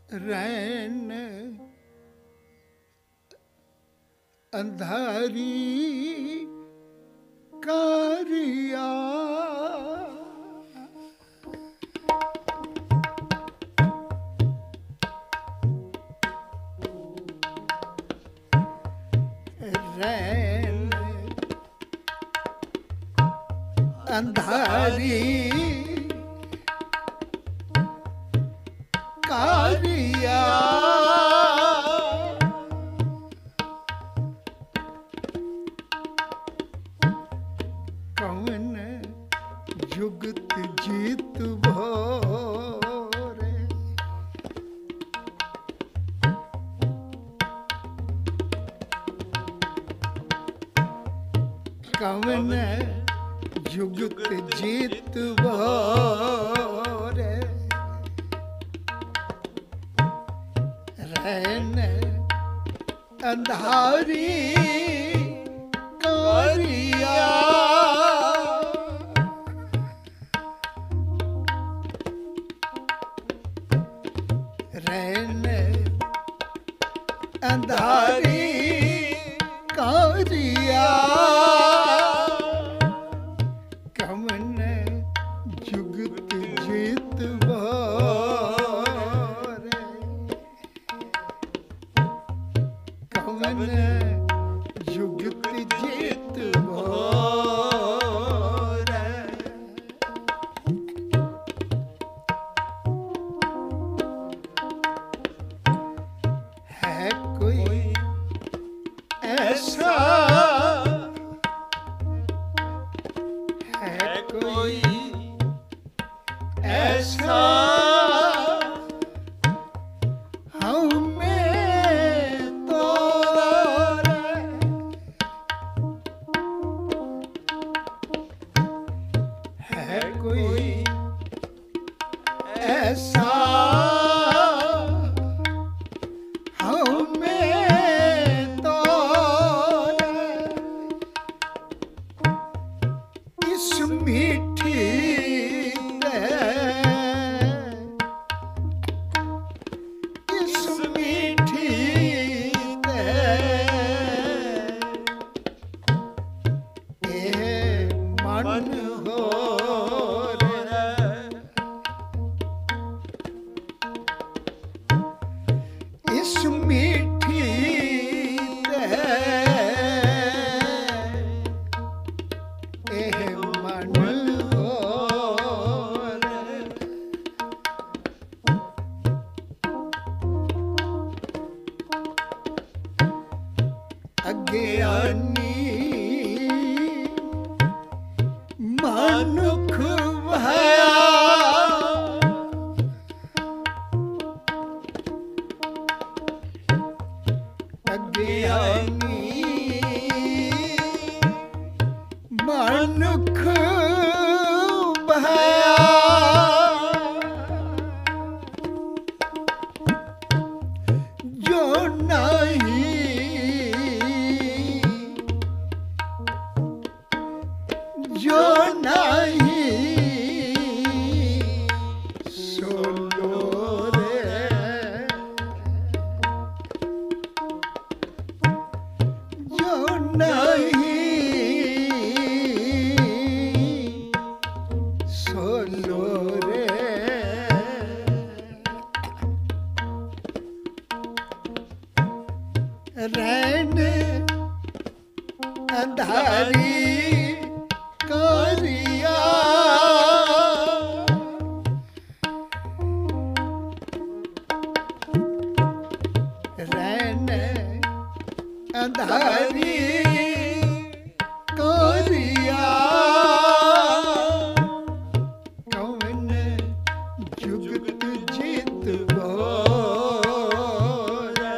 रैन अंधारी कारिया रैन अंधारी कारिया कौन जुगत जीत भोरे कौन जुगत जीत भोरे रैन अंधारी कारिया रैन अंधारी कारिया कमन जुगत जीत भोरे कमन जुगत जीत भोरे है कोई ऐसा है कोई ऐसा हमें तो है कोई ऐसा हमें तो इस मीठी इस मीठी मन हो इस मीठी मन हो अज्ञानी मनुख भया अज्ञानी मनुख भया जो नहीं जो नहीं सोलो रे जो नहीं सोलो रे रैन अंधारी कारिया रैन अंधारी कारिया कौन जुगत जीत भोरे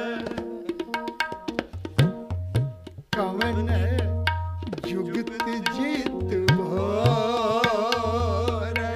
कौन जुगत जीत भोरे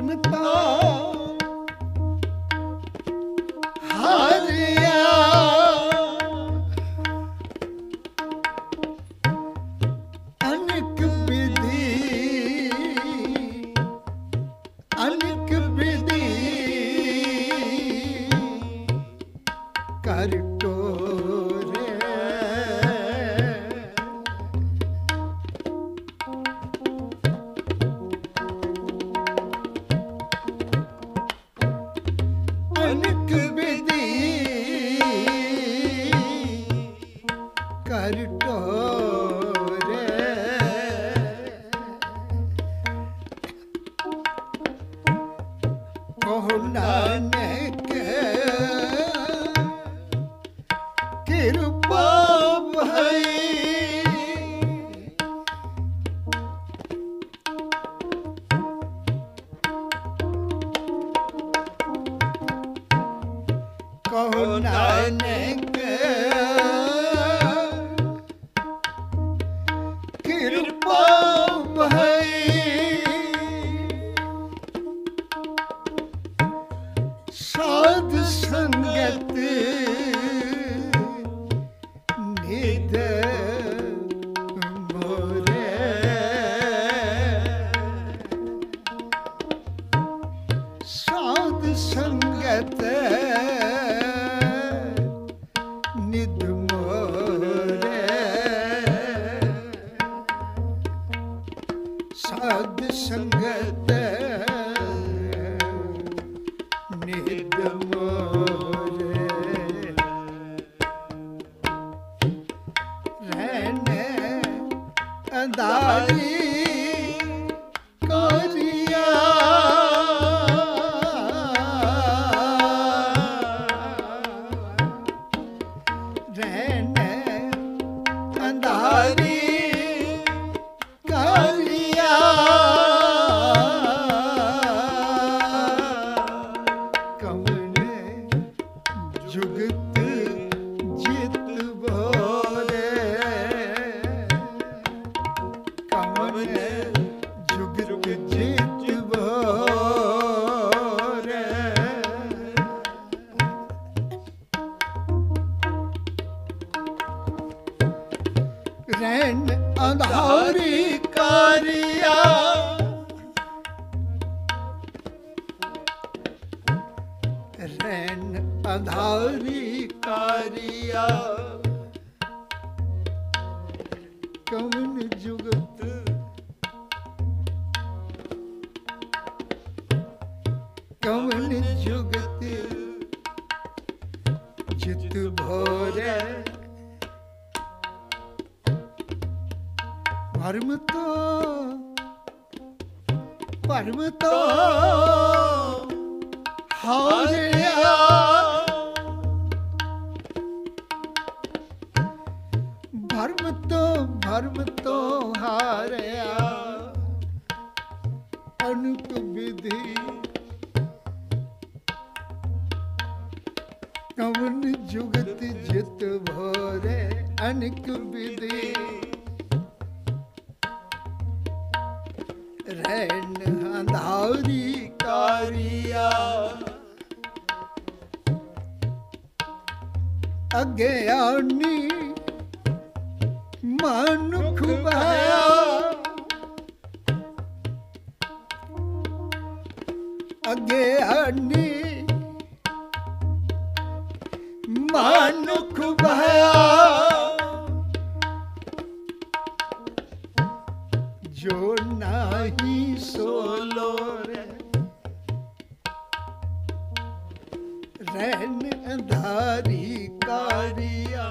भरमता हारिया अनेक विधि कर टोरे अनेक विधि कर टोरे कहो नानक कृपा भई कहो नानक कृपा भई साध संगत निध मोरे साध संगत निध मोरे साध संगत निध मोरे रहने अंधारी कोरिया रहने अंधारी कोरिया कमन जुगत जित भोरे कमन जुगत जित भोरे रैन अंधारी कारिया रैन अंधारी कारिया कमन जुगत कमन जुगत जित भोरे भरम तो हारिया भरम तो हारिया अनेक विधि कवन जुगत जित भोरे अनेक विधि रैन अंधारी कारिया अज्ञानी मनुख भया अज्ञानी मनुख भया जो नाही सोलो रैन अंधारी कारिया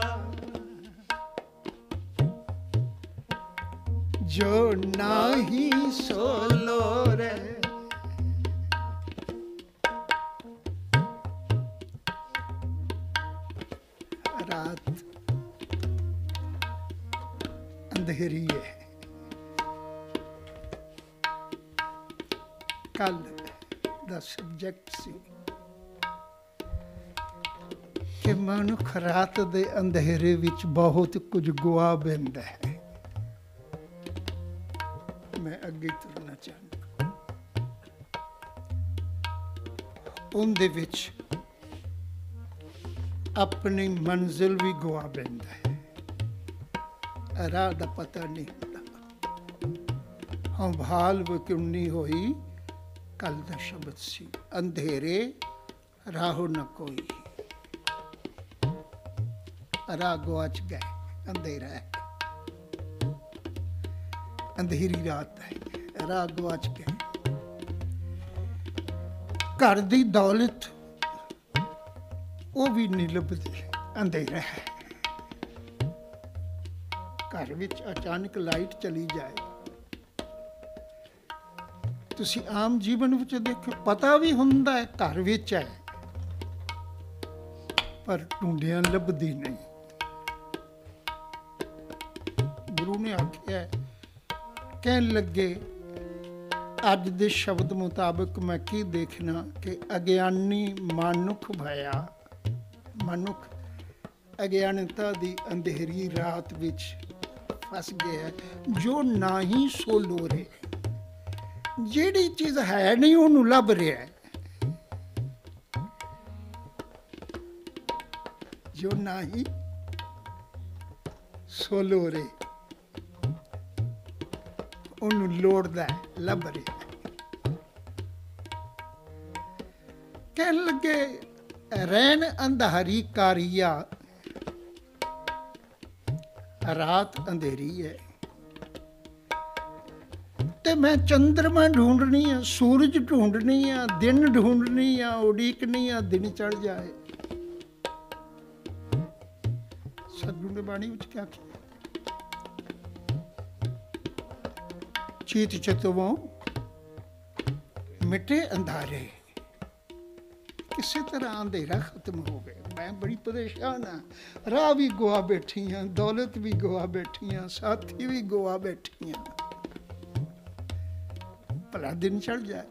जो नाही सोलो रे रात अंधेरी है कल दा सब्जेक्ट सी कि मनुख रात दे अंधेरे विच बहुत कुछ गुआ बैठता है। मैं अगे तुरना चाहूँगा। ਉਹਦੇ ਵਿੱਚ ਆਪਣੀ ਮੰਜ਼ਿਲ ਵੀ ਗਵਾ ਬੈਂਦਾ ਹੈ, ਰਾਹ ਦਾ ਪਤਾ ਨਹੀਂ ਹੁੰਦਾ। ਹੰਭਾਲ ਵਕਿਉਨੀ ਹੋਈ ਕੱਲ ਦਾ ਸ਼ਬਦ ਸੀ, ਅੰਧੇਰੇ ਰਾਹੋ ਨ ਕੋਈ, ਰਾਹ ਗਵਾਚ ਗਏ, ਅੰਧੇਰਾ ਹੈ, ਅੰਧੇਰੀ ਰਾਤ ਹੈ, ਰਾਹ ਗਵਾਚ ਗਏ। ਘਰ ਦੀ ਦੌਲਤ ਉਹ ਵੀ ਨਹੀਂ ਲੱਭਦੀ, ਅੰਧੇਰਾ ਹੈ। ਘਰ ਵਿੱਚ ਅਚਾਨਕ ਲਾਈਟ ਚਲੀ ਜਾਏ, ਤੁਸੀਂ ਆਮ ਜੀਵਨ ਵਿੱਚ ਦੇਖੋ, ਪਤਾ ਵੀ ਹੁੰਦਾ ਹੈ ਘਰ ਵਿੱਚ ਹੈ, ਪਰ ਢੂੰਡਿਆਂ ਲੱਭਦੀ ਨਹੀਂ। ਗੁਰੂ ਨੇ ਆਖਿਆ, ਕਹਿਣ ਲੱਗੇ ਅੱਜ ਦੇ ਸ਼ਬਦ ਮੁਤਾਬਕ ਮੈਂ ਕੀ ਦੇਖਣਾ ਕਿ ਅਗਿਆਨੀ ਮਨੁੱਖ ਭਇਆ, ਮਨੁੱਖ ਅਗਿਆਨਤਾ ਦੀ ਅੰਧੇਰੀ ਰਾਤ ਵਿੱਚ ਫਸ ਗਿਆ, ਜੋ ਨਾ ਹੀ ਸੋ ਲੋਰੇ, ਜਿਹੜੀ ਚੀਜ਼ ਹੈ ਨਹੀਂ ਉਹਨੂੰ ਲੱਭ ਰਿਹਾ, ਜੋ ਨਾ ਹੀ ਸੋ ਲੋਰੇ, ਉਹਨੂੰ ਲੋੜਦਾ, ਲੱਭ ਰਿਹਾ। ਕਹਿਣ ਲੱਗੇ ਰੈਣ ਅੰਧਾਰੀ ਕਾਰੀਆ, ਰਾਤ ਅੰਧੇਰੀ ਹੈ ਤੇ ਮੈਂ ਚੰਦਰਮਾ ਢੂੰਡਣੀ ਆ, ਸੂਰਜ ਢੂੰਡਣੀ ਆ, ਦਿਨ ਢੂੰਡਣੀ ਆ, ਉਡੀਕਣੀ ਆ ਦਿਨ ਚੜ ਜਾਏ। ਸਤਿਗੁਰੂ ਨੇ ਬਾਣੀ ਵਿੱਚ ਕਿਹਾ, ਚੀਤ ਚਿਤਵੋਂ ਮਿਟੇ ਅੰਧਾਰੇ, ਕਿਸੇ ਤਰ੍ਹਾਂ ਅੰਧੇਰਾ ਖਤਮ ਹੋ ਗਿਆ। ਮੈਂ ਬੜੀ ਪਰੇਸ਼ਾਨ ਹਾਂ, ਰਾਹ ਵੀ ਗਵਾ ਬੈਠੀ ਹਾਂ, ਦੌਲਤ ਵੀ ਗਵਾ ਬੈਠੀ ਹਾਂ, ਸਾਥੀ ਵੀ ਗਵਾ ਬੈਠੀ ਹਾਂ, ਭਲਾ ਦਿਨ ਚੜ ਜਾਏ।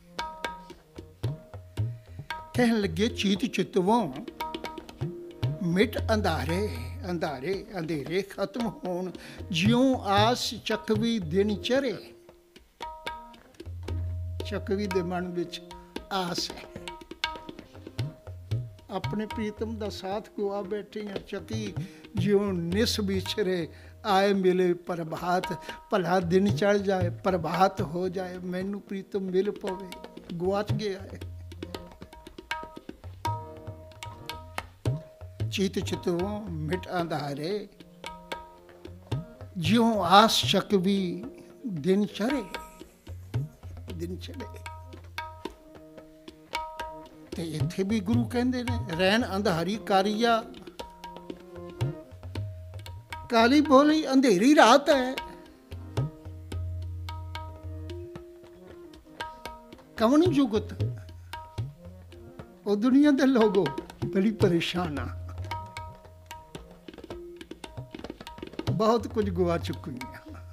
ਕਹਿਣ ਲੱਗੇ ਚੀਤ ਚਿਤਵੋਂ ਮਿਟ ਅੰਧਾਰੇ, ਅੰਧਾਰੇ ਅੰਧੇਰੇ ਖਤਮ ਹੋਣ, ਜਿਉਂ ਆਸ ਚੱਕਵੀ ਦਿਨ ਚੜੇ। ਚੱਕਵੀ ਦੇ ਮਨ ਵਿੱਚ ਆਸ ਹੈ, ਆਪਣੇ ਪ੍ਰੀਤਮ ਦਾ ਸਾਥ ਗਵਾ ਬੈਠੀ ਹਾਂ। ਚੱਕੀ ਜਿਉਂ ਨਿਸ ਵਿਛਰੇ, ਆਏ ਮਿਲੇ ਪ੍ਰਭਾਤ, ਭਲਾ ਦਿਨ ਚੜ ਜਾਏ, ਪ੍ਰਭਾਤ ਹੋ ਜਾਏ, ਮੈਨੂੰ ਪ੍ਰੀਤਮ ਮਿਲ ਪਵੇ, ਗਵਾਚ ਗਿਆ ਹੈ। ਚੀਤ ਚਿਤਵੋਂ ਮਿਟ ਅੰਧਾਰੇ, ਜਿਉਂ ਆਸ ਚੱਕਵੀ ਦਿਨ ਚੜੇ, ਦਿਨ ਚੜੇ। ਤੇ ਇੱਥੇ ਵੀ ਗੁਰੂ ਕਹਿੰਦੇ ਨੇ ਰੈਣ ਅੰਧਾਰੀ ਕਾਰੀਆ, ਕਾਲੀ ਬੋਲੀ ਅੰਧੇਰੀ ਰਾਤ ਹੈ। ਕਵਣ ਜੁਗਤ, ਉਹ ਦੁਨੀਆ ਦੇ ਲੋਗੋ ਬੜੀ ਪਰੇਸ਼ਾਨ ਆ, ਬਹੁਤ ਕੁਝ ਗਵਾ ਚੁੱਕੀਆਂ।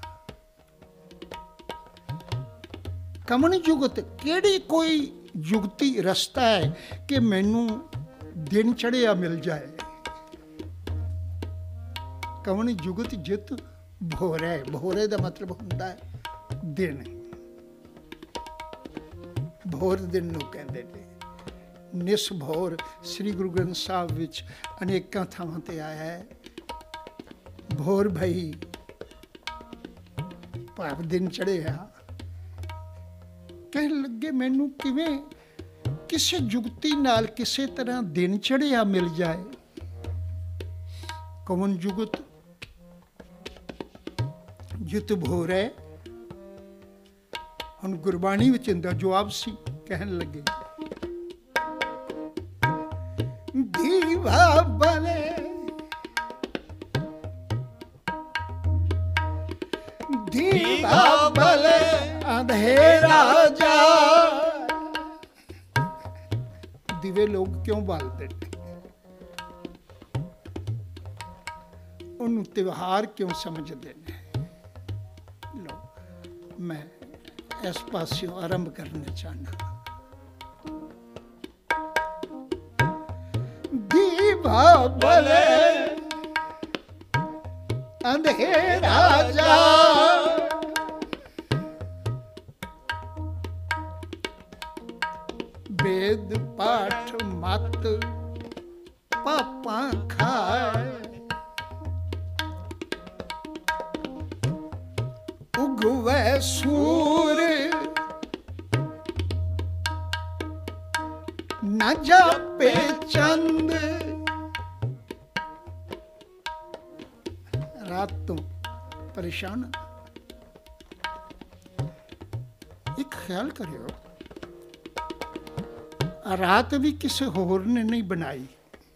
ਕਮਣ ਜੁਗਤ, ਕਿਹੜੀ ਕੋਈ ਜੁਗਤੀ ਰਸਤਾ ਹੈ ਕਿ ਮੈਨੂੰ ਦਿਨ ਚੜਿਆ ਮਿਲ ਜਾਏ। ਕਮਣ ਜੁਗਤ ਜਿਤ ਭੋਰੇ, ਭੋਰੇ ਦਾ ਮਤਲਬ ਹੁੰਦਾ ਹੈ ਦਿਨ, ਭੋਰ ਦਿਨ ਨੂੰ ਕਹਿੰਦੇ ਨੇ। ਨਿਸ ਭੋਰ ਸ੍ਰੀ ਗੁਰੂ ਗ੍ਰੰਥ ਸਾਹਿਬ ਵਿੱਚ ਅਨੇਕਾਂ ਥਾਵਾਂ ਤੇ ਆਇਆ ਹੈ। ਭੋਰ ਭਈ ਭਾਵ ਦਿਨ ਚੜਿਆ। ਕਹਿਣ ਲੱਗੇ ਮੈਨੂੰ ਕਿਵੇਂ ਕਿਸੇ ਜੁਗਤੀ ਨਾਲ ਕਿਸੇ ਤਰ੍ਹਾਂ ਦਿਨ ਚੜਿਆ ਮਿਲ ਜਾਏ। ਕੌਣ ਜੁਗਤ ਜਿਤ ਭੋਰੇ। ਹੁਣ ਗੁਰਬਾਣੀ ਵਿੱਚ ਇਹਦਾ ਜਵਾਬ ਸੀ। ਕਹਿਣ ਲੱਗੇ ਦੀਵਾ ਬਲੇ ਦੀਵਾ ਬਲੇ ਅੰਧੇਰਾ ਜਾ। ਦੀਵੇ ਲੋਕ ਕਿਉਂ ਬਾਲਦੇ ਨੇ? ਉਹਨੂੰ ਤਿਉਹਾਰ ਕਿਉਂ ਸਮਝਦੇ ਨੇ? ਲੋ ਮੈਂ ਇਸ ਪਾਸਿਓਂ ਆਰੰਭ ਕਰਨਾ ਚਾਹੁੰਦਾ। ਦੀਵਾ ਬਲੇ ਅੰਧੇਰਾ ਜਾ। वेद पाठ मत पापा खाए। उगवे सूर न जापे चंद। रात तो परेशान। एक ख्याल करियो, रात भी किसी होर ने नहीं बनाई।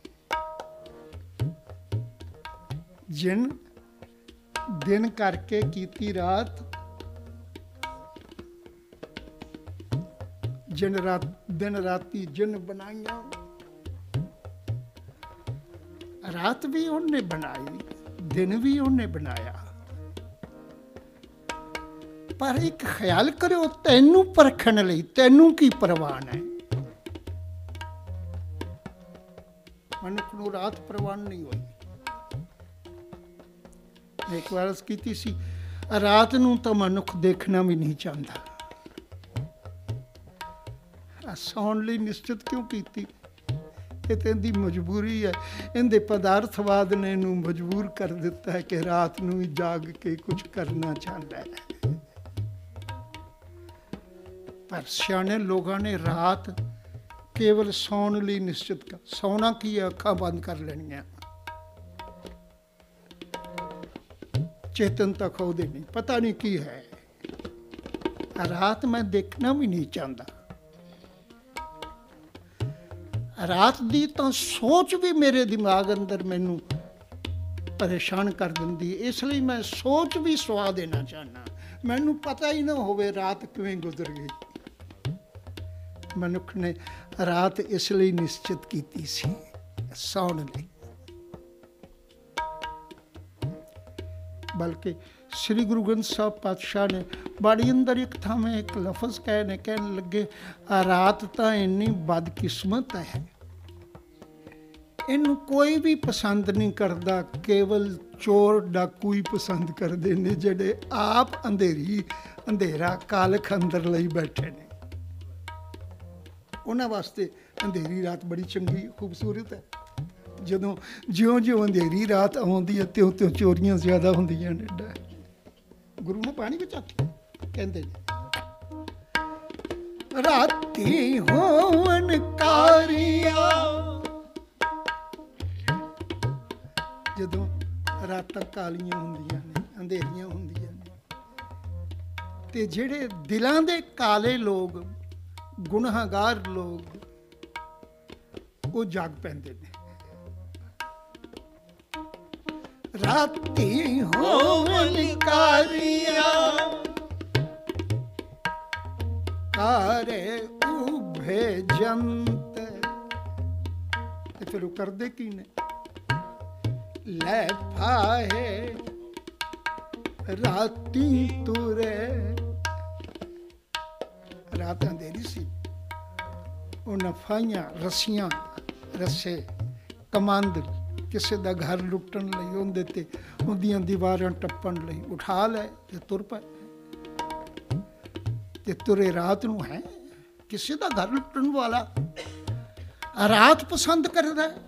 जिन दिन करके कीती रात, जिन रात दिन राती जिन बनाइया। रात भी उन्हें बनाई, दिन भी उन्हें बनाया। पर एक ख्याल करो, तैनू परखण लई तैनू की परवान है? मनुख नूं रात परवान नहीं हुई। एक बार की सी, रात नूं तो मनुख देखना भी नहीं चाहता। सौण लई निश्चित क्यों की? इहदी मजबूरी है। इहदे पदार्थवाद ने इहनूं मजबूर कर दिता है कि रात नूं ही जाग के कुछ करना चाहता है। पर सियाणे लोगों ने रात केवल सौण लई निश्चित कर। सौना की है, अखां बंद कर लेनियां। चेतन तक होदे नहीं, पता नहीं की है। रात मैं देखना भी नहीं चाहता। रात दी तो सोच भी मेरे दिमाग अंदर मैनू परेशान कर दिंदी। इसलिए मैं सोच भी सुआ देना चाहना। मैनू पता ही ना होवे रात किवें गुजर गई। मनुख ने रात इसलिए निश्चित की सी, सौण लई। बल्कि श्री गुरु ग्रंथ साहब पातशाह ने बाड़ी अंदर एक था में एक लफज कहने लगे, रात तो इन्नी बदकिस्मत है, इनू कोई भी पसंद नहीं करता, केवल चोर डाकू ही पसंद करते हैं, जेडे आप अंधेरा कालख अंदर लई बैठे ने। उन्हां वास्ते अंधेरी रात बड़ी चंगी खूबसूरत है। ਜਦੋਂ ਜਿਉਂ अंधेरी रात आउंदी है त्यों त्यों चोरियां ज़्यादा होंदियां ने। गुरु ने पानी विच आखिया, कहंदे ने राती होवन कारिया। जदों रातां कालियां होंदियां ने, अंधेरियां होंदियां ने, ते जिहड़े दिलां दे काले लोग, गुनाहगार लोग, वो जाग पैंदे ने। राती होवन कारिया कारे उभे जंत। फिर करदे की ने, लै फाहे राती तुरे। रात अंधेरी सी, उन्हां फाइयां रस्सियां रस्से कमांद किसी का घर लुटन लई उहदे ते उहदियां दीवारां टप्पण लई उठा लै ते तुर पए। ते तुरे रात नूं है। किसी का घर लुटन वाला रात पसंद करदा है,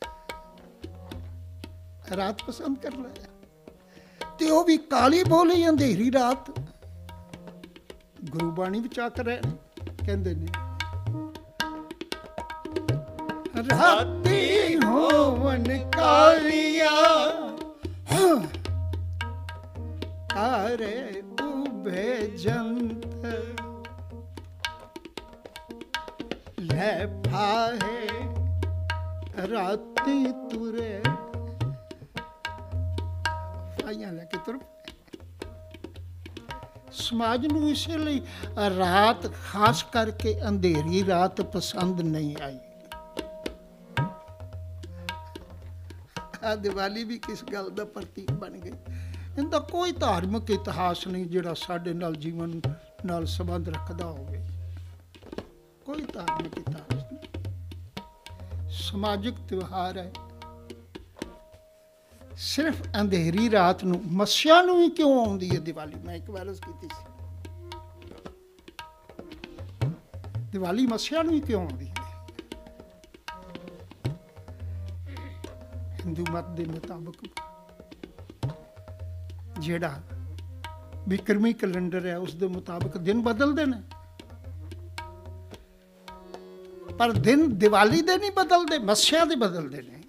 रात पसंद कर लै ते वो भी काली बोली अंधेरी रात। गुरबाणी विच आख रहे ने, कहंदे ने राती होवन कालिया कारे उभे जंत। लै फाहे राती तुरे। फाइयां लैके तुर। समाज नूं इसलिए रात खास करके अंधेरी रात पसंद नहीं आई। दिवाली भी किस गल का प्रतीक बन गई। इनका कोई धार्मिक इतिहास नहीं जिहड़ा साडे नाल जीवन नाल संबंध रखदा होवे। कोई धार्मिक इतिहास नहीं, समाजिक त्यौहार है। सिर्फ अंधेरी रात नूं मस्या नूं ही क्यों आउंदी है दिवाली? मैं एक बार की सी, ਦੀਵਾਲੀ ਮੱਸਿਆ ਨੂੰ ਹੀ ਕਿਉਂ ਆਉਂਦੀ ਹੈ? ਹਿੰਦੂ ਮਤ ਦੇ ਮੁਤਾਬਕ ਜਿਹੜਾ ਵਿਕਰਮੀ ਕੈਲੰਡਰ ਹੈ ਉਸ ਦੇ ਮੁਤਾਬਕ ਦਿਨ ਬਦਲਦੇ ਨੇ, ਪਰ ਦਿਨ ਦੀਵਾਲੀ ਦੇ ਨਹੀਂ ਬਦਲਦੇ, ਮੱਸਿਆ ਦੇ ਬਦਲਦੇ ਨੇ।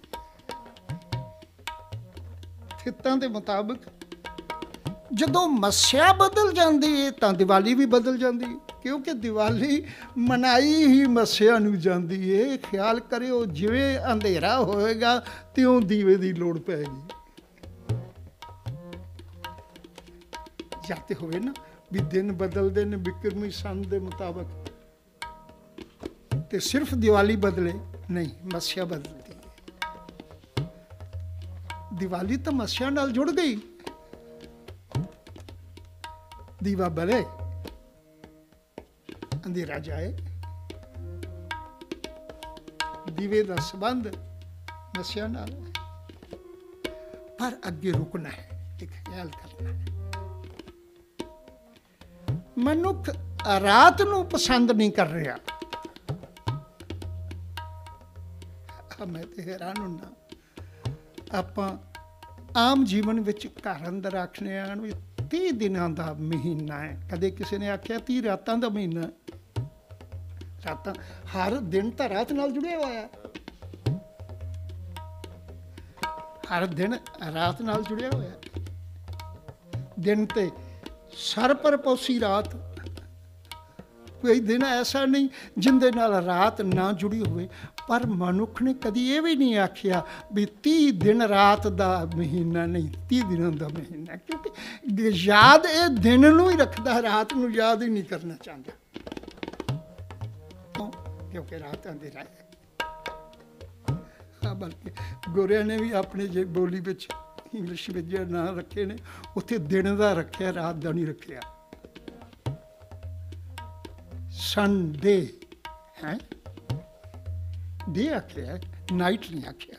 ਥਿੱਤਾਂ ਦੇ ਮੁਤਾਬਕ ਜਦੋਂ ਮੱਸਿਆ ਬਦਲ ਜਾਂਦੀ ਹੈ ਤਾਂ ਦੀਵਾਲੀ ਵੀ ਬਦਲ ਜਾਂਦੀ ਹੈ, ਕਿਉਂਕਿ ਦੀਵਾਲੀ ਮਨਾਈ ਹੀ ਮੱਸਿਆ ਨੂੰ ਜਾਂਦੀ ਹੈ। ਖਿਆਲ ਕਰਿਓ, ਜਿਵੇਂ ਅੰਧੇਰਾ ਹੋਏਗਾ ਤਿਉਂ ਦੀਵੇ ਦੀ ਲੋੜ ਪੈਗੀ। ਜਾਂ ਤੇ ਹੋਵੇ ਨਾ ਵੀ ਦਿਨ ਬਦਲਦੇ ਨੇ ਵਿਕਰਮੀ ਸੰਨ ਦੇ ਮੁਤਾਬਕ, ਤੇ ਸਿਰਫ ਦੀਵਾਲੀ ਬਦਲੇ, ਨਹੀਂ, ਮੱਸਿਆ ਬਦਲਦੀ ਹੈ। ਦੀਵਾਲੀ ਤਾਂ ਮੱਸਿਆ ਨਾਲ ਜੁੜ ਗਈ। ਦੀਵਾ ਬਲੇ, ਅੰਧੇਰਾ ਜਾਏ। ਦੀਵੇ ਦਾ ਸੰਬੰਧ ਮੱਸਿਆ ਨਾਲ ਹੈ। ਪਰ ਅੱਗੇ ਰੁਕਣਾ ਹੈ, ਇੱਕ ਖਿਆਲ ਕਰਨਾ ਹੈ। ਮਨੁੱਖ ਰਾਤ ਨੂੰ ਪਸੰਦ ਨਹੀਂ ਕਰ ਰਿਹਾ। ਮੈਂ ਤੇ ਹੈਰਾਨ ਹੁੰਦਾ, ਆਪਾਂ ਆਮ ਜੀਵਨ ਵਿੱਚ ਘਰ ਅੰਦਰ ਆਖਦੇ ਹਾਂ ਵੀ 30 ਦਿਨਾਂ ਦਾ ਮਹੀਨਾ ਹੈ। ਕਦੇ ਕਿਸੇ ਨੇ ਆਖਿਆ 30 ਰਾਤਾਂ ਦਾ ਮਹੀਨਾ। ਰਾਤਾਂ, ਹਰ ਦਿਨ ਤਾਂ ਰਾਤ ਨਾਲ ਜੁੜਿਆ ਹੋਇਆ, ਹਰ ਦਿਨ ਰਾਤ ਨਾਲ ਜੁੜਿਆ ਹੋਇਆ। ਦਿਨ ਤੇ ਸਰਪਰਪੋਸੀ ਰਾਤ, ਕੋਈ ਦਿਨ ਐਸਾ ਨਹੀਂ ਜਿਹਦੇ ਨਾਲ ਰਾਤ ਨਾ ਜੁੜੀ ਹੋਵੇ। ਪਰ ਮਨੁੱਖ ਨੇ ਕਦੀ ਇਹ ਵੀ ਨਹੀਂ ਆਖਿਆ ਵੀ 30 ਦਿਨ ਰਾਤ ਦਾ ਮਹੀਨਾ, ਨਹੀਂ, 30 ਦਿਨਾਂ ਦਾ ਮਹੀਨਾ, ਕਿਉਂਕਿ ਯਾਦ ਇਹ ਦਿਨ ਨੂੰ ਹੀ ਰੱਖਦਾ, ਰਾਤ ਨੂੰ ਯਾਦ ਹੀ ਨਹੀਂ ਕਰਨਾ ਚਾਹੁੰਦਾ, ਕਿਉਂਕਿ ਰਾਤ ਅੰਧੇਰਾ ਹੈ। ਹਾਂ, ਬਲਕਿ ਗੋਰਿਆਂ ਨੇ ਵੀ ਆਪਣੇ ਜੇ ਬੋਲੀ ਵਿੱਚ, ਇੰਗਲਿਸ਼ ਵਿੱਚ ਜਿਹੜੇ ਨਾਂ ਰੱਖੇ ਨੇ, ਉੱਥੇ ਦਿਨ ਦਾ ਰੱਖਿਆ, ਰਾਤ ਦਾ ਨਹੀਂ ਰੱਖਿਆ। ਸੰਡੇ ਹੈ, ਡੇ ਆਖਿਆ, ਨਾਈਟ ਨਹੀਂ ਆਖਿਆ।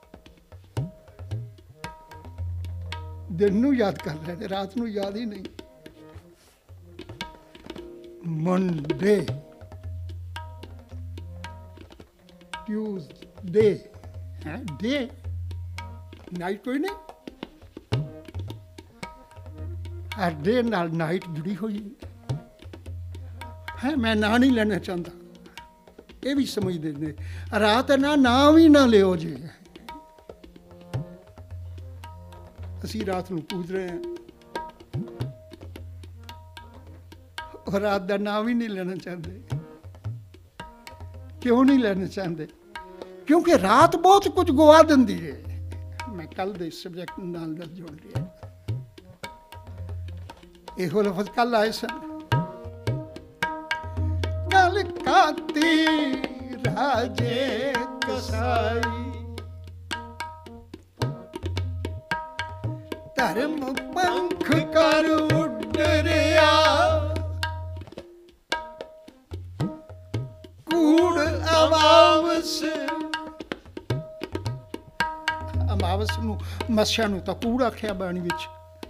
ਦਿਨ ਨੂੰ ਯਾਦ ਕਰ ਰਹੇ ਨੇ, ਰਾਤ ਨੂੰ ਯਾਦ ਹੀ ਨਹੀਂ। ਮੰਡੇ, ਟਿਊਜ਼ਡੇ ਹੈ, ਡੇ, ਨਾਈਟ ਕੋਈ ਨਹੀਂ। ਹਰ ਡੇ ਨਾਲ ਨਾਈਟ ਜੁੜੀ ਹੋਈ ਹੈ। ਮੈਂ ਨਾਂ ਨਹੀਂ ਲੈਣਾ ਚਾਹੁੰਦਾ, ਇਹ ਵੀ ਸਮਝਦੇ ਨੇ। ਰਾਤ ਨਾਂ ਵੀ ਨਾ ਲਿਓ ਜੀ। ਅਸੀਂ ਰਾਤ ਨੂੰ ਪੂਜ ਰਹੇ ਹਾਂ, ਔਰ ਰਾਤ ਦਾ ਨਾਂ ਵੀ ਨਹੀਂ ਲੈਣਾ ਚਾਹੁੰਦੇ। ਕਿਉਂ ਨਹੀਂ ਲੈਣਾ ਚਾਹੁੰਦੇ? ਕਿਉਂਕਿ ਰਾਤ ਬਹੁਤ ਕੁਝ ਗਵਾ ਦਿੰਦੀ ਹੈ। ਮੈਂ ਕੱਲ ਦੇ ਸਬਜੈਕਟ ਨਾਲ ਜੋੜ ਲਿਆ। ਇਹੋ ਲਫ਼ਜ਼ ਕੱਲ ਆਏ ਸਨ। ਗਲ ਕਾਤੀ ਰਾਜੇ ਕਸਾਈ, ਧਰਮ ਪੰਖ ਕਰ ਉੱਡਰਿਆ, ਕੂੜ ਅਮਾਵਸ। ਅਮਾਵਸ ਨੂੰ, ਮੱਸਿਆ ਨੂੰ ਤਾਂ ਕੂੜ ਆਖਿਆ ਬਾਣੀ ਵਿੱਚ।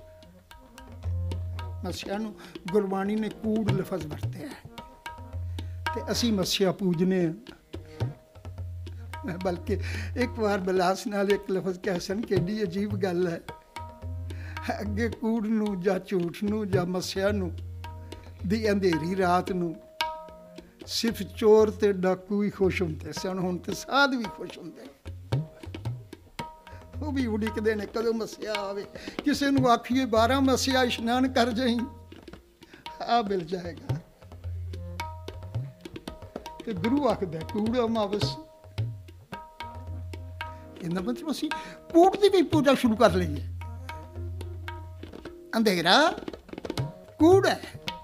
ਮੱਸਿਆ ਨੂੰ ਗੁਰਬਾਣੀ ਨੇ ਕੂੜ ਲਫ਼ਜ਼ ਵਰਤਿਆ ਹੈ, ਤੇ ਅਸੀਂ ਮੱਸਿਆ ਪੂਜਨੇ ਹਾਂ। ਬਲਕਿ ਇੱਕ ਵਾਰ ਬਲਾਸ ਨਾਲ ਇੱਕ ਲਫ਼ਜ਼ ਕਹਿ ਸਨ, ਕਿੰਨੀ ਅਜੀਬ ਗੱਲ ਹੈ। ਅੱਗੇ ਕੂੜ ਨੂੰ ਜਾਂ ਝੂਠ ਨੂੰ ਜਾਂ ਮੱਸਿਆ ਨੂੰ ਦੀ ਅੰਧੇਰੀ ਰਾਤ ਨੂੰ ਸਿਰਫ ਚੋਰ ਤੇ ਡਾਕੂ ਹੀ ਖੁਸ਼ ਹੁੰਦੇ ਸਨ। ਹੁਣ ਤੇ ਸਾਧ ਵੀ ਖੁਸ਼ ਹੁੰਦੇ, ਉਹ ਵੀ ਉਡੀਕਦੇ ਨੇ ਕਦੋਂ ਮੱਸਿਆ ਆਵੇ। ਕਿਸੇ ਨੂੰ ਆਖੀਏ 12 ਮੱਸਿਆ ਇਸ਼ਨਾਨ ਕਰ ਜਾਈ, ਆ ਮਿਲ ਜਾਏਗਾ। ਤੇ ਗੁਰੂ ਆਖਦਾ ਕੂੜ ਅਮਾਵਸ। ਇਹਦਾ ਮਤਲਬ ਅਸੀਂ ਕੂੜ ਦੀ ਵੀ ਪੂਜਾ ਸ਼ੁਰੂ ਕਰ ਲਈਏ। ਅੰਧੇਰਾ ਕੂੜ ਹੈ,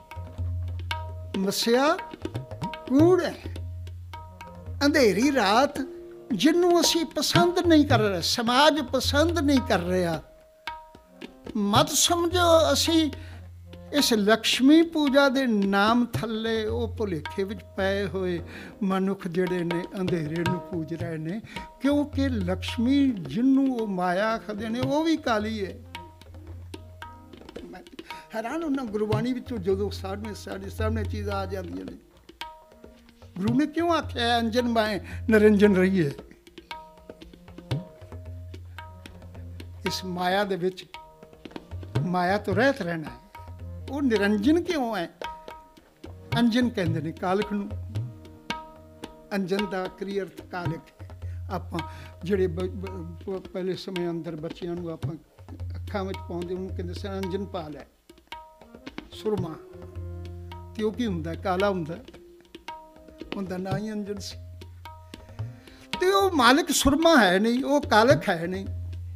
ਮੱਸਿਆ ਕੂੜ ਹੈ। ਅੰਧੇਰੀ ਰਾਤ ਜਿਹਨੂੰ ਅਸੀਂ ਪਸੰਦ ਨਹੀਂ ਕਰ ਰਹੇ, ਸਮਾਜ ਪਸੰਦ ਨਹੀਂ ਕਰ ਰਿਹਾ, ਮਤ ਸਮਝੋ ਅਸੀਂ ਇਸ ਲਕਸ਼ਮੀ ਪੂਜਾ ਦੇ ਨਾਮ ਥੱਲੇ ਉਹ ਭੁਲੇਖੇ ਵਿੱਚ ਪਏ ਹੋਏ ਮਨੁੱਖ ਜਿਹੜੇ ਨੇ ਅੰਧੇਰੇ ਨੂੰ ਪੂਜ ਰਹੇ ਨੇ। ਕਿਉਂਕਿ ਲਕਸ਼ਮੀ ਜਿਹਨੂੰ ਉਹ ਮਾਇਆ ਆਖਦੇ ਨੇ ਉਹ ਵੀ ਕਾਲੀ ਹੈ। ਹੈਰਾਨ ਉਹਨਾਂ ਗੁਰਬਾਣੀ ਵਿੱਚੋਂ ਜਦੋਂ ਸਾਡੇ ਸਾਹਮਣੇ ਚੀਜ਼ਾਂ ਆ ਜਾਂਦੀਆਂ ਨੇ, गुरु ने क्यों आख्या अंजन माए निरंजन रहिए। इस माया दे विच माया तो रहत रहना है, वो निरंजन क्यों है? अंजन कहते ने कालख नूं, अंजन का आखरी अर्थ कालख है। आपां जिहड़े पहले समय अंदर बच्चियां नूं आपां अखां विच पाउंदे उहनूं कहंदे सन अंजन पा लै, सुरमा। ते ओह की हुंदा? काला हुंदा, उनका ना ही अंजन सी। ते वो मालिक सुरमा है नहीं, वो कालख है नहीं,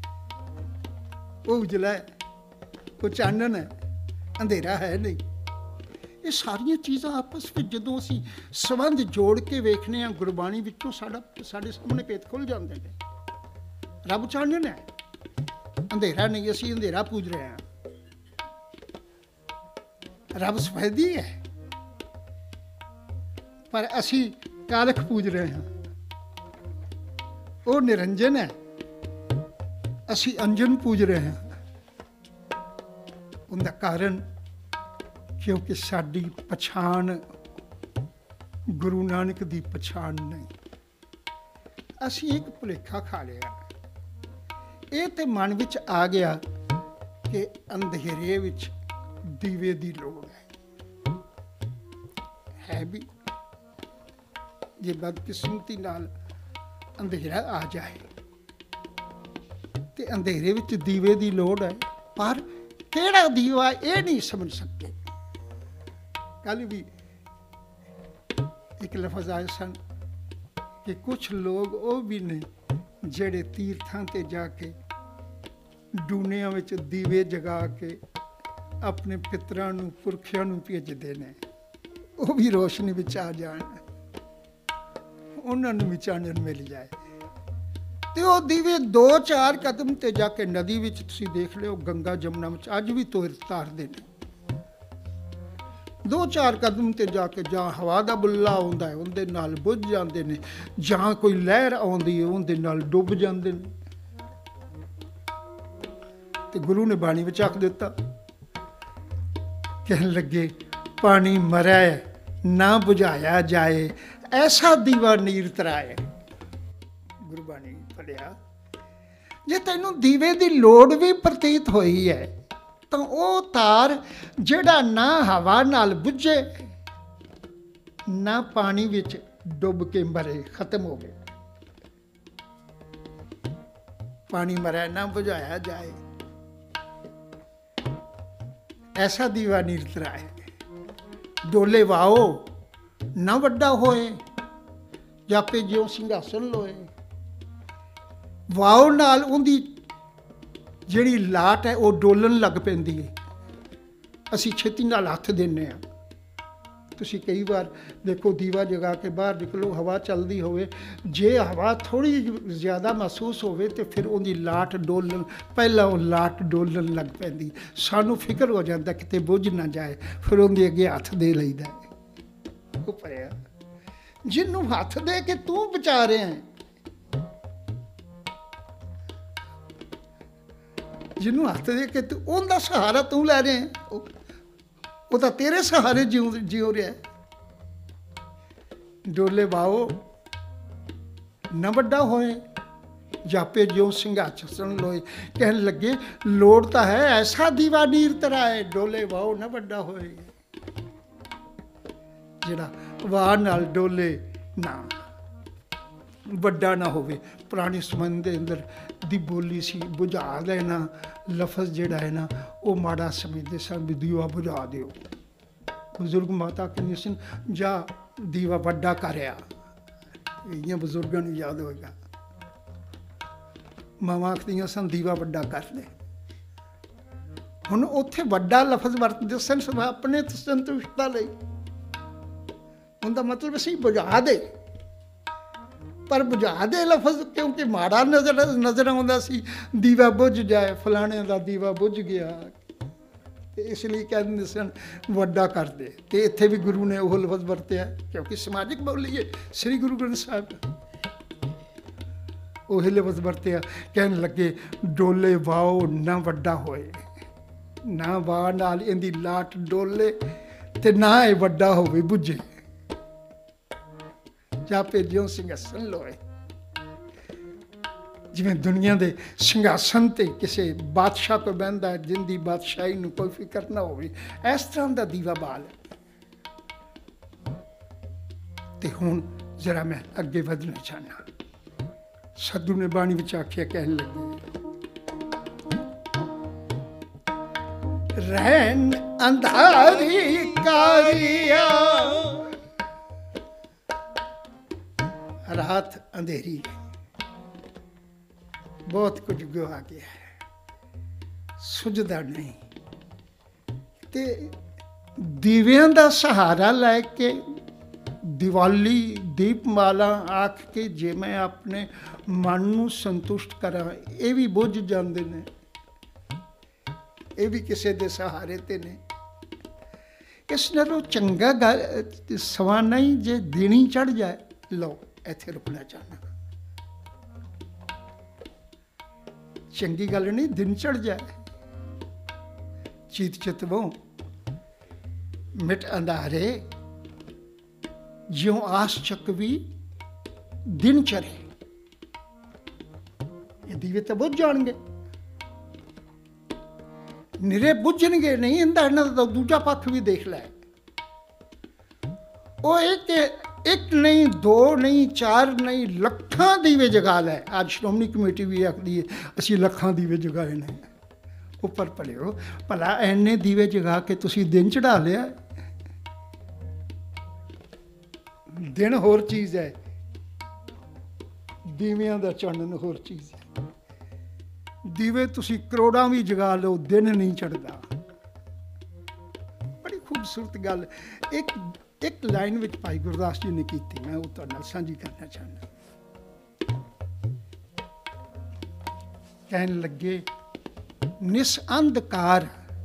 वो उजला है, वो चानन है, अंधेरा है नहीं। ये सारिया चीज़ां आपस में जदों असीं संबंध जोड़ के वेखने हैं गुरबाणी विचों साडे सामने भेत खुल जाते हैं। रब चानन है, अंधेरा नहीं। असीं अंधेरा पूज रहे हैं। रब सफेदी है पर असी कालख पूज रहे हैं। वो निरंजन है, असी अंजन पूज रहे हैं। उनका कारण क्योंकि साडी पछाण गुरु नानक दी पछाण नहीं। असी एक भुलेखा खा लिया। ये तो मन विच आ गया कि अंधेरे विच दीवे दी लोड़ है भी। जे बदकिस्मती नाल अंधेरा आ जाए तो अंधेरे विच दीवे दी लोड़ है, पर केड़ा दीवा ये नहीं समझ सकते। कल भी एक लफज आए सन कि कुछ लोग वो भी ने जेड़े तीर्थां ते जाके डूनिया विच दीवे जगा के अपने पितरां नूं पुरखियां नूं भेजदे ने। वो भी रोशनी विच आ जाण, उन्हां नूं भी चानन मिल जाए। ते वो दीवे 2-4 कदम ते जाके नदी विच तुसीं देख लिओ, गंगा जमुना विच अज भी तारदे ने। 2-4 कदम ते जाके जां हवा दा बुल्ला आउंदा है उहदे नाल बुझ जांदे ने, जां कोई लहर आउंदी है उहदे नाल डुੱਬ जांदे ने। ते गुरु ने बाणी विच आख दित्ता, कहन लगे पानी मरै ना बुझाया जाए, ऐसा दीवा नीर तराए। गुरबाणी पढ़िया। जे तैनूं दीवे दी लोड़ भी प्रतीत होई है तो वह तार जिहड़ा ना हवा नाल बुझे ना पानी विच डुੱਬ के मरे, खत्म हो गए। पानी मरै ना बुझाया जाए, ऐसा दीवा नीर तराए। डोले वाओ ना वड्डा होए, जापे ज्यों सिंघासन लोए। वाओ नाल उहदी जिहड़ी लाट है वो डोलन लग पैंदी है। असी छेती नाल हत्थ देने आ। तुसीं कई बार देखो दीवा जगा के बाहर निकलो, हवा चलदी होवे, जे हवा थोड़ी ज़्यादा महसूस होवे तो फिर उहदी लाट डोलन, पहला वो लाट डोलन लग पैंदी। सानू फिक्र हो जाता किते बुझ ना जाए, फिर उहदे अगे हत्थ दे लईदा। वो पढ़िया, जिन्नू हत्थ दे के तू बचा रहे हैं, जिन्नू हत्थ दे के तू उनका सहारा तू लै रहे हैं, वो तो तेरे सहारे जियो रहा है। डोले बाओ न वड्डा होए, जापे ज्यों सिंघासन लोए। कहन लगे लोड़ तो है ऐसा दीवा नीर तराए, डोले वाओ न वड्डा होए। जिहड़ा वाह नाल डोले ना वड्डा ना होवे। पुराने समय के अंदर दी बोली सी, बुझा देना लफज जिहड़ा है ना वो माड़ा समझते सन भी दीवा बुझा दिओ। बुजुर्ग माता कहंदे सन जा दीवा वड्डा करया। इह बुजुर्गों नूं याद होएगा। मावां आखदियां सन दीवा वड्डा कर दे। हुण उत्थे वड्डा लफज वरतदे सन सब अपने संतुष्टता लई। उनका मतलब सी बुझा दे, पर बुझा दे लफज क्योंकि माड़ा नजर आउंदा सी। दीवा बुझ जाए, फलाणे दा दीवा बुझ गया, इसलिए कहते सन वड्डा कर दे। तो इत्थे भी गुरु ने वह लफज वरत्या क्योंकि समाजिक बोली है। श्री गुरु ग्रंथ साहिब वही लफज वरत्या। कहन लगे डोले वाओ ना वड्डा होए, ना वाह नाल इहदी लाट डोले ते ना ये वड्डा होवे बुझे। ਜਾ ਭੇਜਿਓ ਸਿੰਘਾਸਨ ਲੋਏ। ਜਿਵੇਂ ਦੁਨੀਆ ਦੇ ਸਿੰਘਾਸਨ ਤੇ ਕਿਸੇ ਬਾਦਸ਼ਾਹ ਕੋਲ ਬਹਿੰਦਾ, ਜਿੰਦੀ ਬਾਦਸ਼ਾਹੀ ਨੂੰ ਕੋਈ ਫਿਕਰ ਨਾ ਹੋਵੇ, ਇਸ ਤਰ੍ਹਾਂ ਦਾ ਦੀਵਾ ਬਾਲ। ਤੇ ਹੁਣ ਜ਼ਰਾ ਮੈਂ ਅੱਗੇ ਵਧਣਾ ਚਾਹਨਾ। ਸਾਧੂ ਨੇ ਬਾਣੀ ਵਿੱਚ ਆਖਿਆ, ਕਹਿਣ ਲੱਗੇ, ਰਹਿਣ ਅੰਧਾਰੀ ਕਾਰਿਆ, ਰਾਤ ਅੰਧੇਰੀ, ਬਹੁਤ ਕੁਝ ਗਵਾ ਗਿਆ ਹੈ, ਸੁਝਦਾ ਨਹੀਂ। ਤੇ ਦੀਵਿਆਂ ਦਾ ਸਹਾਰਾ ਲੈ ਕੇ ਦੀਵਾਲੀ ਦੀਪਮਾਲਾ ਆਖ ਕੇ ਜੇ ਮੈਂ ਆਪਣੇ ਮਨ ਨੂੰ ਸੰਤੁਸ਼ਟ ਕਰਾਂ, ਇਹ ਵੀ ਬੁੱਝ ਜਾਂਦੇ ਨੇ, ਇਹ ਵੀ ਕਿਸੇ ਦੇ ਸਹਾਰੇ ਤੇ ਨੇ। ਇਸ ਨਾਲੋਂ ਚੰਗਾ ਗੱਲ ਸਵਾ ਨਹੀਂ ਜੇ ਦਿਨ ਚੜ੍ਹ ਜਾਏ। ਲਓ, ਇੱਥੇ ਰੁਕਣਾ ਚਾਹਨਾ। ਚੰਗੀ ਗੱਲ ਨਹੀਂ ਦਿਨ ਚੜ੍ਹ ਜਾਏ। ਚੀਤ ਚਿਤਵੋਂ ਮਿਟ ਅੰਧਾਰੇ, ਜਿਉਂ ਆਸ ਚੱਕਵੀ ਦਿਨ ਚੜੇ। ਇਹ ਦੀਵੇ ਤਾਂ ਬੁੱਝ ਜਾਣਗੇ, ਨਿਰੇ ਬੁੱਝਣਗੇ ਨਹੀਂ। ਇਹਨਾਂ ਦਾ ਦੂਜਾ ਪੱਖ ਵੀ ਦੇਖ ਲੈ। ਉਹ ਇੱਕ ਨਹੀਂ, ਦੋ ਨਹੀਂ, ਚਾਰ ਨਹੀਂ, ਲੱਖਾਂ ਦੀਵੇ ਜਗਾ ਲੈ। ਅੱਜ ਸ਼੍ਰੋਮਣੀ ਕਮੇਟੀ ਵੀ ਆਖਦੀ ਹੈ ਅਸੀਂ ਲੱਖਾਂ ਦੀਵੇ ਜਗਾਏ ਨੇ। ਉੱਪਰ ਭਲਿਓ ਭਲਾ ਐਨੇ ਦੀਵੇ ਜਗਾ ਕੇ ਤੁਸੀਂ ਦਿਨ ਚੜਾ ਲਿਆ। ਦਿਨ ਹੋਰ ਚੀਜ਼ ਹੈ, ਦੀਵਿਆਂ ਦਾ ਚਾਨਣ ਹੋਰ ਚੀਜ਼ ਹੈ। ਦੀਵੇ ਤੁਸੀਂ ਕਰੋੜਾਂ ਵੀ ਜਗਾ ਲਓ, ਦਿਨ ਨਹੀਂ ਚੜ੍ਹਦਾ। ਬੜੀ ਖੂਬਸੂਰਤ ਗੱਲ ਇੱਕ ਲਾਈਨ ਵਿੱਚ ਭਾਈ ਗੁਰਦਾਸ ਜੀ ਨੇ ਕੀਤੀ, ਮੈਂ ਉਹ ਤੁਹਾਡੇ ਨਾਲ ਸਾਂਝੀ ਕਰਨਾ ਚਾਹੁੰਦਾ। ਕਹਿਣ ਲੱਗੇ, ਨਿਸ ਅੰਧਕਾਰ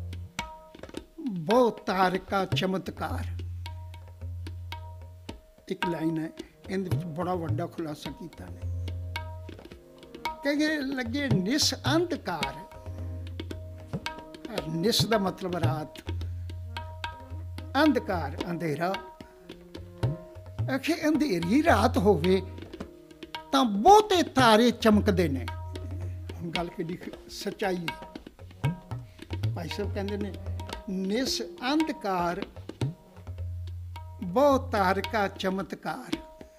ਬਹੁ ਤਾਰਿਕਾ ਚਮਤਕਾਰ। ਇੱਕ ਲਾਈਨ ਹੈ, ਇਹਦੇ ਵਿੱਚ ਬੜਾ ਵੱਡਾ ਖੁਲਾਸਾ ਕੀਤਾ ਨੇ। ਕਹਿੰਦੇ ਲੱਗੇ ਨਿਸ ਅੰਧਕਾਰ, ਨਿਸ ਦਾ ਮਤਲਬ ਰਾਤ, ਅੰਧਕਾਰ ਅੰਧੇਰਾ। ਆਖੇ ਅੰਧੇਰੀ ਰਾਤ ਹੋਵੇ ਤਾਂ ਬਹੁਤੇ ਤਾਰੇ ਚਮਕਦੇ ਨੇ। ਹੁਣ ਗੱਲ ਕਿਹੜੀ ਸੱਚਾਈ ਹੈ। ਭਾਈ ਸਾਹਿਬ ਕਹਿੰਦੇ ਨੇ ਨਿਸ ਅੰਧਕਾਰ ਬਹੁਤ ਤਾਰਕਾ ਚਮਤਕਾਰ।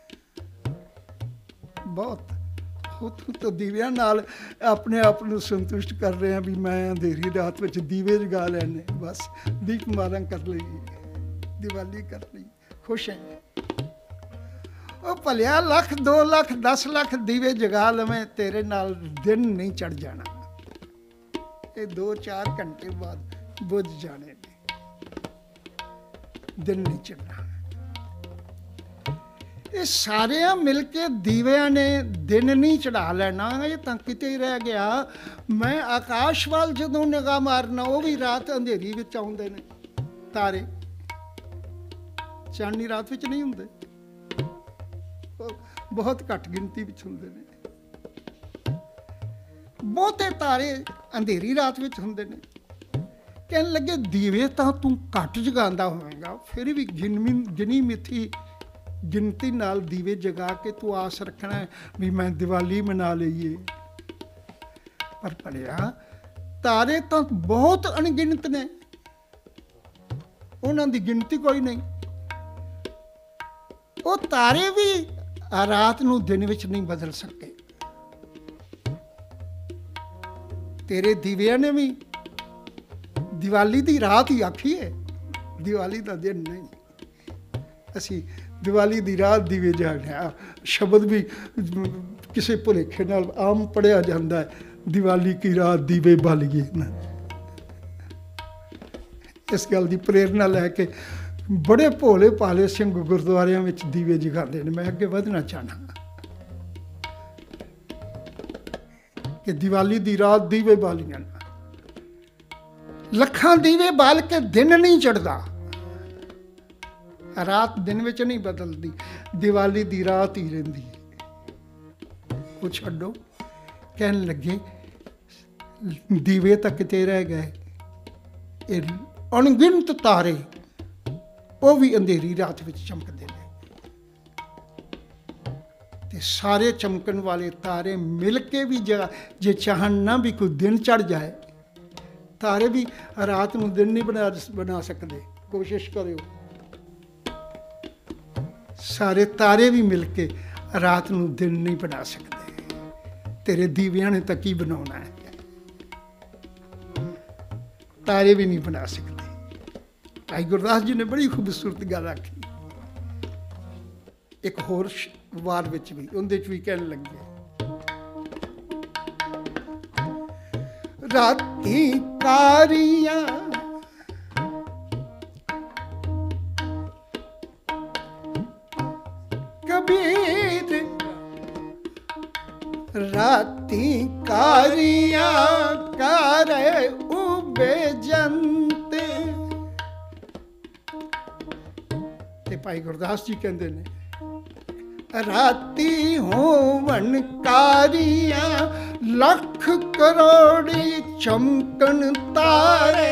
ਬਹੁਤ ਤਾਂ ਦੀਵਿਆਂ ਨਾਲ ਆਪਣੇ ਆਪ ਨੂੰ ਸੰਤੁਸ਼ਟ ਕਰ ਰਹੇ ਹਾਂ ਵੀ ਮੈਂ ਅੰਧੇਰੀ ਰਾਤ ਵਿੱਚ ਦੀਵੇ ਜਗਾ ਲੈਣੇ, ਬਸ ਦੀਪਮਾਲਾ ਕਰ ਲਈ, ਦੀਵਾਲੀ ਕਰ ਲਈ, ਖੁਸ਼ ਹੈ। ਉਹ ਭਲਿਆ ਲੱਖ, 2 ਲੱਖ, 10 ਲੱਖ ਦੀਵੇ ਜਗਾ ਲਵੇਂ, ਤੇਰੇ ਨਾਲ ਦਿਨ ਨਹੀਂ ਚੜ ਜਾਣਾ। ਇਹ 2-4 ਘੰਟੇ ਬਾਅਦ ਬੁੱਝ ਜਾਣੇ ਨੇ, ਦਿਨ ਨਹੀਂ ਚੜਨਾ। ਇਹ ਸਾਰਿਆਂ ਮਿਲ ਕੇ ਦੀਵਿਆਂ ਨੇ ਦਿਨ ਨਹੀਂ ਚੜਾ ਲੈਣਾ। ਇਹ ਤਾਂ ਕਿਤੇ ਹੀ ਰਹਿ ਗਿਆ। ਮੈਂ ਆਕਾਸ਼ ਵੱਲ ਜਦੋਂ ਨਿਗਾਹ ਮਾਰਨਾ, ਉਹ ਵੀ ਰਾਤ ਅੰਧੇਰੀ ਵਿੱਚ ਆਉਂਦੇ ਨੇ ਤਾਰੇ। ਚਾਨਣੀ ਰਾਤ ਵਿੱਚ ਨਹੀਂ ਹੁੰਦੇ, ਬਹੁਤ ਘੱਟ ਗਿਣਤੀ ਵਿੱਚ ਹੁੰਦੇ ਨੇ। ਬਹੁਤੇ ਤਾਰੇ ਅੰਧੇਰੀ ਰਾਤ ਵਿੱਚ ਹੁੰਦੇ ਨੇ। ਕਹਿਣ ਲੱਗੇ ਦੀਵੇ ਤਾਂ ਤੂੰ ਘੱਟ ਜਗਾਉਂਦਾ ਹੋਵੇਗਾ, ਫਿਰ ਵੀ ਗਿਣੀ ਮਿੱਥੀ ਗਿਣਤੀ ਨਾਲ ਦੀਵੇ ਜਗਾ ਕੇ ਤੂੰ ਆਸ ਰੱਖਣਾ ਵੀ ਮੈਂ ਦੀਵਾਲੀ ਮਨਾ ਲਈਏ। ਪਰ ਭਲਿਆ ਤਾਰੇ ਤਾਂ ਬਹੁਤ ਅਣਗਿਣਤ ਨੇ, ਉਹਨਾਂ ਦੀ ਗਿਣਤੀ ਕੋਈ ਨਹੀਂ। ਉਹ ਤਾਰੇ ਵੀ ਰਾਤ ਨੂੰ ਦਿਨ ਵਿੱਚ ਨਹੀਂ ਬਦਲ ਸਕੇ। ਤੇਰੇ ਦੀਵਿਆਂ ਨੇ ਵੀ ਦੀਵਾਲੀ ਦੀ ਰਾਤ ਹੀ ਆਖੀ ਹੈ, ਦੀਵਾਲੀ ਦਾ ਦਿਨ ਨਹੀਂ। ਅਸੀਂ ਦੀਵਾਲੀ ਦੀ ਰਾਤ ਦੀਵੇ ਜਾਗਦੇ। ਸ਼ਬਦ ਵੀ ਕਿਸੇ ਭੁਲੇਖੇ ਨਾਲ ਆਮ ਪੜ੍ਹਿਆ ਜਾਂਦਾ ਹੈ, ਦੀਵਾਲੀ ਕੀ ਰਾਤ ਦੀਵੇ ਬਾਲੀਏ ਨਾ। ਇਸ ਗੱਲ ਦੀ ਪ੍ਰੇਰਨਾ ਲੈ ਕੇ ਬੜੇ ਭੋਲੇ ਭਾਲੇ ਸਿੰਘ ਗੁਰਦੁਆਰਿਆਂ ਵਿੱਚ ਦੀਵੇ ਜਗਾਉਂਦੇ ਨੇ। ਮੈਂ ਅੱਗੇ ਵਧਣਾ ਚਾਹਨਾ ਕਿ ਦੀਵਾਲੀ ਦੀ ਰਾਤ ਦੀਵੇ ਬਾਲੀਆਂ, ਲੱਖਾਂ ਦੀਵੇ ਬਾਲ ਕੇ ਦਿਨ ਨਹੀਂ ਚੜ੍ਹਦਾ। ਰਾਤ ਦਿਨ ਵਿੱਚ ਨਹੀਂ ਬਦਲਦੀ, ਦੀਵਾਲੀ ਦੀ ਰਾਤ ਹੀ ਰਹਿੰਦੀ ਹੈ। ਉਹ ਛੱਡੋ। ਕਹਿਣ ਲੱਗੇ ਦੀਵੇ ਤਾਂ ਕਿਤੇ ਰਹਿ ਗਏ, ਇਹ ਅਣਗਿਣਤ ਤਾਰੇ ਉਹ ਵੀ ਅੰਧੇਰੀ ਰਾਤ ਵਿੱਚ ਚਮਕਦੇ ਨੇ। ਤੇ ਸਾਰੇ ਚਮਕਣ ਵਾਲੇ ਤਾਰੇ ਮਿਲ ਕੇ ਵੀ ਜੇ ਚਾਹਣ ਨਾ ਵੀ ਕੋਈ ਦਿਨ ਚੜ ਜਾਏ, ਤਾਰੇ ਵੀ ਰਾਤ ਨੂੰ ਦਿਨ ਨਹੀਂ ਬਣਾ ਸਕਦੇ। ਕੋਸ਼ਿਸ਼ ਕਰਿਓ, ਸਾਰੇ ਤਾਰੇ ਵੀ ਮਿਲ ਕੇ ਰਾਤ ਨੂੰ ਦਿਨ ਨਹੀਂ ਬਣਾ ਸਕਦੇ। ਤੇਰੇ ਦੀਵਿਆਂ ਨੇ ਤਾਂ ਕੀ ਬਣਾਉਣਾ ਹੈ, ਤਾਰੇ ਵੀ ਨਹੀਂ ਬਣਾ ਸਕਦੇ। ਭਾਈ ਗੁਰਦਾਸ ਜੀ ਨੇ ਬੜੀ ਖੂਬਸੂਰਤ ਗੱਲ ਆਖੀ ਇੱਕ ਹੋਰ ਵਾਰ ਵਿੱਚ ਵੀ, ਉਹਦੇ ਚ ਵੀ ਕਹਿਣ ਲੱਗੇ, ਰਾਤੀ ਕਾਰੀਆਂ ਕਬੀਰ, ਰਾਤੀ ਕਾਰੀਆਂ ਕਰੇ ਉਬੇ ਜੰਤ। ਤੇ ਭਾਈ ਗੁਰਦਾਸ ਜੀ ਕਹਿੰਦੇ ਨੇ, ਰਾਤੀ ਹੋਵਣ ਕਾਰੀਆਂ ਲੱਖ ਕਰੋੜੀ ਚਮਕਣ ਤਾਰੇ।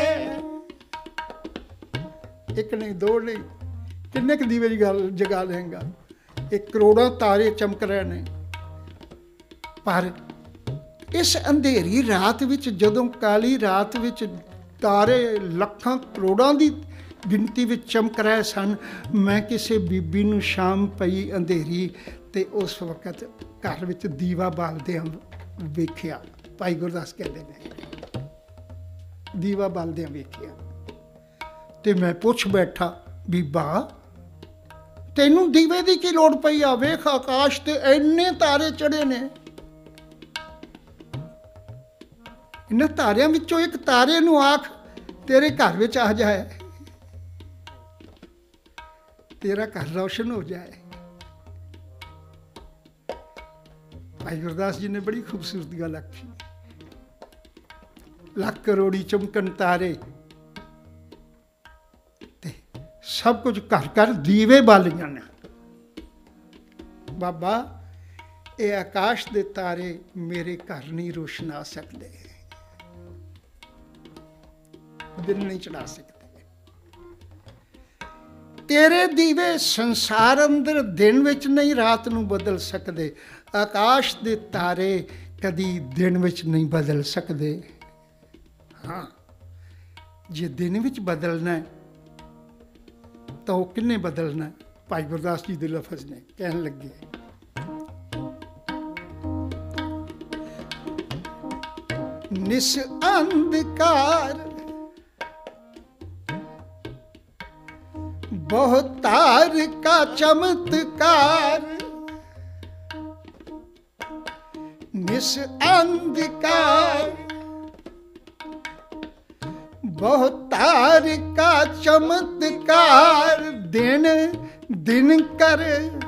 ਇੱਕ ਨਹੀਂ, ਦੋ ਨਹੀਂ, ਕਿੰਨੇ ਕੁ ਦੀਵੇ ਦੀ ਗੱਲ ਜਗਾ ਲਏਗਾ। ਇਹ ਕਰੋੜਾਂ ਤਾਰੇ ਚਮਕ ਰਹੇ ਨੇ। ਪਰ ਇਸ ਅੰਧੇਰੀ ਰਾਤ ਵਿੱਚ, ਜਦੋਂ ਕਾਲੀ ਰਾਤ ਵਿੱਚ ਤਾਰੇ ਲੱਖਾਂ ਕਰੋੜਾਂ ਦੀ ਗਿਣਤੀ ਵਿੱਚ ਚਮਕ ਰਹੇ ਸਨ, ਮੈਂ ਕਿਸੇ ਬੀਬੀ ਨੂੰ ਸ਼ਾਮ ਪਈ ਅੰਧੇਰੀ ਤੇ ਉਸ ਵਕਤ ਘਰ ਵਿੱਚ ਦੀਵਾ ਬਾਲਦਿਆਂ ਵੇਖਿਆ। ਭਾਈ ਗੁਰਦਾਸ ਕਹਿੰਦੇ ਨੇ, ਦੀਵਾ ਬਾਲਦਿਆਂ ਵੇਖਿਆ ਤੇ ਮੈਂ ਪੁੱਛ ਬੈਠਾ, ਬੀਬਾ ਤੈਨੂੰ ਦੀਵੇ ਦੀ ਕੀ ਲੋੜ ਪਈ ਆ? ਵੇਖ ਆਕਾਸ਼ ਤੇ ਇੰਨੇ ਤਾਰੇ ਚੜੇ ਨੇ, ਇਹਨਾਂ ਤਾਰਿਆਂ ਵਿੱਚੋਂ ਇੱਕ ਤਾਰੇ ਨੂੰ ਆਖ ਤੇਰੇ ਘਰ ਵਿੱਚ ਆ ਜਾਏ, ਤੇਰਾ ਘਰ ਰੌਸ਼ਨ ਹੋ ਜਾਏ। ਭਾਈ ਗੁਰਦਾਸ ਜੀ ਨੇ ਬੜੀ ਖੂਬਸੂਰਤ ਗੱਲ ਆਖੀ, ਲੱਖ ਕਰੋੜੀ ਚਮਕਣ ਤਾਰੇ ਤੇ ਸਭ ਕੁਝ ਘਰ ਘਰ ਦੀਵੇ ਬਾਲੀਆਂ ਨੇ। ਬਾਬਾ ਇਹ ਆਕਾਸ਼ ਦੇ ਤਾਰੇ ਮੇਰੇ ਘਰ ਨਹੀਂ ਰੋਸ਼ਨਾ ਸਕਦੇ, ਦਿਨ ਨਹੀਂ ਚੜਾ ਸਕਦੇ। ਤੇਰੇ ਦੀਵੇ ਸੰਸਾਰ ਅੰਦਰ ਦਿਨ ਵਿੱਚ ਨਹੀਂ ਰਾਤ ਨੂੰ ਬਦਲ ਸਕਦੇ। ਆਕਾਸ਼ ਦੇ ਤਾਰੇ ਕਦੀ ਦਿਨ ਵਿੱਚ ਨਹੀਂ ਬਦਲ ਸਕਦੇ। ਹਾਂ, ਜੇ ਦਿਨ ਵਿੱਚ ਬਦਲਣਾ ਤਾਂ ਉਹ ਕਿੰਨੇ ਬਦਲਣਾ? ਭਾਈ ਗੁਰਦਾਸ ਜੀ ਦੇ ਲਫ਼ਜ਼ ਨੇ, ਕਹਿਣ ਲੱਗੇ, ਨਿਸ ਅੰਧਕਾਰ बहुतार का चमत्कार, निस अंधकार बहुतार का चमत्कार, दिन दिन कर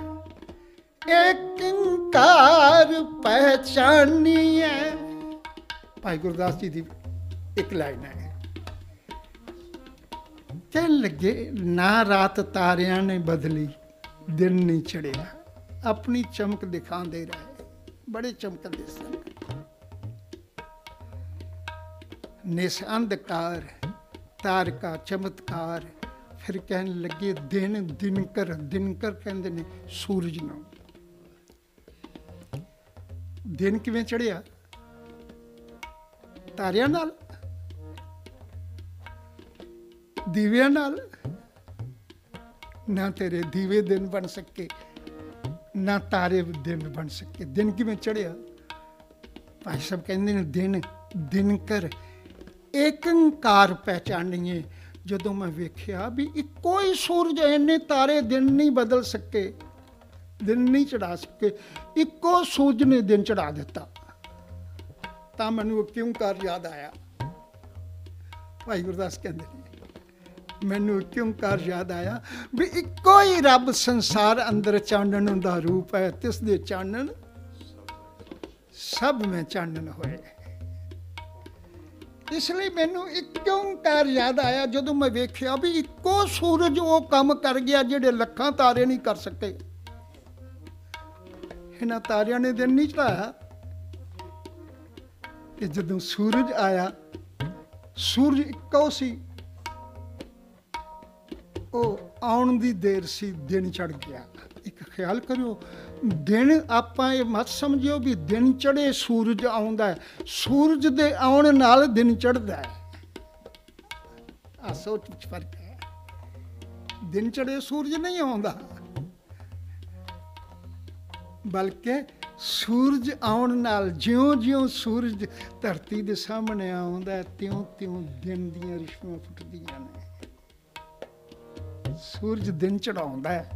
एक कार पहचानिए। भाई गुरदास जी की एक लाइन है, ਕਹਿਣ ਲੱਗੇ, ਨਾ ਰਾਤ ਤਾਰਿਆਂ ਨੇ ਬਦਲੀ, ਦਿਨ ਨਹੀਂ ਚੜਿਆ, ਆਪਣੀ ਚਮਕ ਦਿਖਾਉਂਦੇ ਰਹੇ, ਬੜੇ ਚਮਕਦੇ ਸਨ। ਨਿਸ ਅੰਧਕਾਰ ਤਾਰ ਕਾ ਚਮਤਕਾਰ। ਫਿਰ ਕਹਿਣ ਲੱਗੇ, ਦਿਨ ਦਿਨਕਰ, ਦਿਨਕਰ ਕਹਿੰਦੇ ਨੇ ਸੂਰਜ ਨੂੰ। ਦਿਨ ਕਿਵੇਂ ਚੜਿਆ? ਤਾਰਿਆਂ ਨਾਲ, ਦੀਵਿਆਂ ਨਾਲ। ਨਾ ਤੇਰੇ ਦੀਵੇ ਦਿਨ ਬਣ ਸਕੇ, ਨਾ ਤਾਰੇ ਦਿਨ ਬਣ ਸਕੇ। ਦਿਨ ਕਿਵੇਂ ਚੜਿਆ? ਭਾਈ ਸਾਹਿਬ ਕਹਿੰਦੇ ਨੇ, ਦਿਨ ਦਿਨਕਰ ਏਕੰਕਾਰ ਪਹਿਚਾਨੀਏ। ਜਦੋਂ ਮੈਂ ਵੇਖਿਆ ਵੀ ਇੱਕੋ ਹੀ ਸੂਰਜ, ਇੰਨੇ ਤਾਰੇ ਦਿਨ ਨਹੀਂ ਬਦਲ ਸਕੇ, ਦਿਨ ਨਹੀਂ ਚੜਾ ਸਕੇ, ਇੱਕੋ ਸੂਰਜ ਨੇ ਦਿਨ ਚੜਾ ਦਿੱਤਾ, ਤਾਂ ਮੈਨੂੰ ਕਿਉਂ ਕਾਰ ਯਾਦ ਆਇਆ। ਭਾਈ ਗੁਰਦਾਸ ਕਹਿੰਦੇ ਨੇ, ਮੈਨੂੰ ਕਿਉਂ ਕਾਰ ਯਾਦ ਆਇਆ ਵੀ ਇੱਕੋ ਹੀ ਰੱਬ ਸੰਸਾਰ ਅੰਦਰ ਚਾਨਣ ਦਾ ਰੂਪ ਹੈ, ਤਿਸ ਦੇ ਚਾਨਣ ਸਭ ਮੈਂ ਚਾਨਣ ਹੋਏ। ਇਸ ਲਈ ਮੈਨੂੰ ਇੱਕੋਂ ਕਾਰ ਯਾਦ ਆਇਆ ਜਦੋਂ ਮੈਂ ਵੇਖਿਆ ਵੀ ਇੱਕੋ ਸੂਰਜ ਉਹ ਕੰਮ ਕਰ ਗਿਆ ਜਿਹੜੇ ਲੱਖਾਂ ਤਾਰੇ ਨਹੀਂ ਕਰ ਸਕੇ। ਇਹਨਾਂ ਤਾਰਿਆਂ ਨੇ ਦਿਨ ਨਹੀਂ ਚੜਾਇਆ। ਕਿ ਜਦੋਂ ਸੂਰਜ ਆਇਆ, ਸੂਰਜ ਇੱਕੋ ਸੀ, ਉਹ ਆਉਣ ਦੀ ਦੇਰ ਸੀ, ਦਿਨ ਚੜ ਗਿਆ। ਇੱਕ ਖਿਆਲ ਕਰਿਓ, दिन ਆਪਾਂ ਇਹ ਮਤ ਸਮਝਿਓ ਵੀ ਦਿਨ ਚੜੇ ਸੂਰਜ ਆਉਂਦਾ ਹੈ, ਸੂਰਜ ਦੇ ਆਉਣ ਨਾਲ ਦਿਨ ਚੜ੍ਹਦਾ ਹੈ। ਆ ਸੋਚ ਵਿੱਚ ਫਰਕ ਹੈ। ਦਿਨ ਚੜੇ ਸੂਰਜ ਨਹੀਂ ਆਉਂਦਾ, ਬਲਕਿ ਸੂਰਜ ਆਉਣ ਨਾਲ ਜਿਉਂ-ਜਿਉਂ ਸੂਰਜ ਧਰਤੀ ਦੇ ਸਾਹਮਣੇ ਆਉਂਦਾ ਤਿਉਂ-ਤਿਉਂ ਦਿਨ ਦੀਆਂ ਰਿਸ਼ਮਾਂ ਫੁੱਟਦੀਆਂ ਨੇ। ਸੂਰਜ ਦਿਨ ਚੜਾਉਂਦਾ ਹੈ,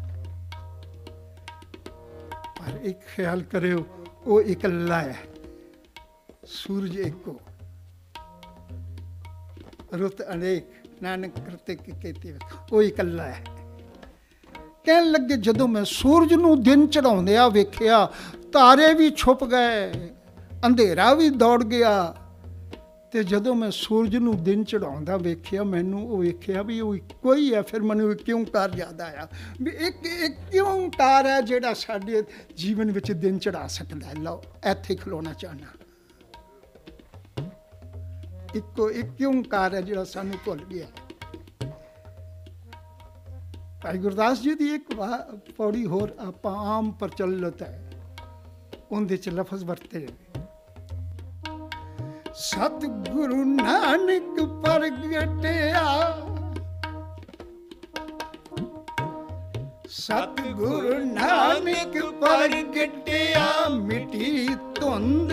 ਪਰ ਇੱਕ ਖਿਆਲ ਕਰਿਓ, ਉਹ ਇਕੱਲਾ ਹੈ। ਸੂਰਜ ਇੱਕੋ, ਰੁੱਤ ਅਨੇਕ, ਨਾਨਕ ਕਰਤੇ ਕੀਤੇ, ਉਹ ਇਕੱਲਾ ਹੈ। ਕਹਿਣ ਲੱਗੇ ਜਦੋਂ ਮੈਂ ਸੂਰਜ ਨੂੰ ਦਿਨ ਚੜਾਉਂਦਿਆਂ ਵੇਖਿਆ, ਤਾਰੇ ਵੀ ਛੁਪ ਗਏ, ਅੰਧੇਰਾ ਵੀ ਦੌੜ ਗਿਆ। ਤੇ ਜਦੋਂ ਮੈਂ ਸੂਰਜ ਨੂੰ ਦਿਨ ਚੜਾਉਂਦਾ ਵੇਖਿਆ, ਮੈਨੂੰ ਉਹ ਵੇਖਿਆ ਵੀ ਉਹ ਇੱਕੋ ਹੀ ਹੈ। ਫਿਰ ਮੈਨੂੰ ਇੱਕ ਓਂਕਾਰ ਯਾਦ ਆਇਆ ਵੀ ਇੱਕ ਓਂਕਾਰ ਹੈ ਜਿਹੜਾ ਸਾਡੇ ਜੀਵਨ ਵਿੱਚ ਦਿਨ ਚੜਾ ਸਕਦਾ। ਲਓ ਇੱਥੇ ਖਲੋਣਾ ਚਾਹਨਾ, ਇੱਕ ਓਂਕਾਰ ਹੈ ਜਿਹੜਾ ਸਾਨੂੰ ਭੁੱਲ ਗਿਆ। ਭਾਈ ਗੁਰਦਾਸ ਜੀ ਦੀ ਇੱਕ ਪੌੜੀ ਹੋਰ ਆਪਾਂ ਆਮ ਪ੍ਰਚਲਿਤ ਹੈ, ਉਹਦੇ 'ਚ ਲਫ਼ਜ਼ ਵਰਤੇ, ਸਤਿਗੁਰੂ ਨਾਨਕ ਪ੍ਰਗਟਿਆ, ਸਤਿਗੁਰੂ ਨਾਨਕ ਪ੍ਰਗਟਿਆ, ਮਿਟੀ ਧੁੰਦ,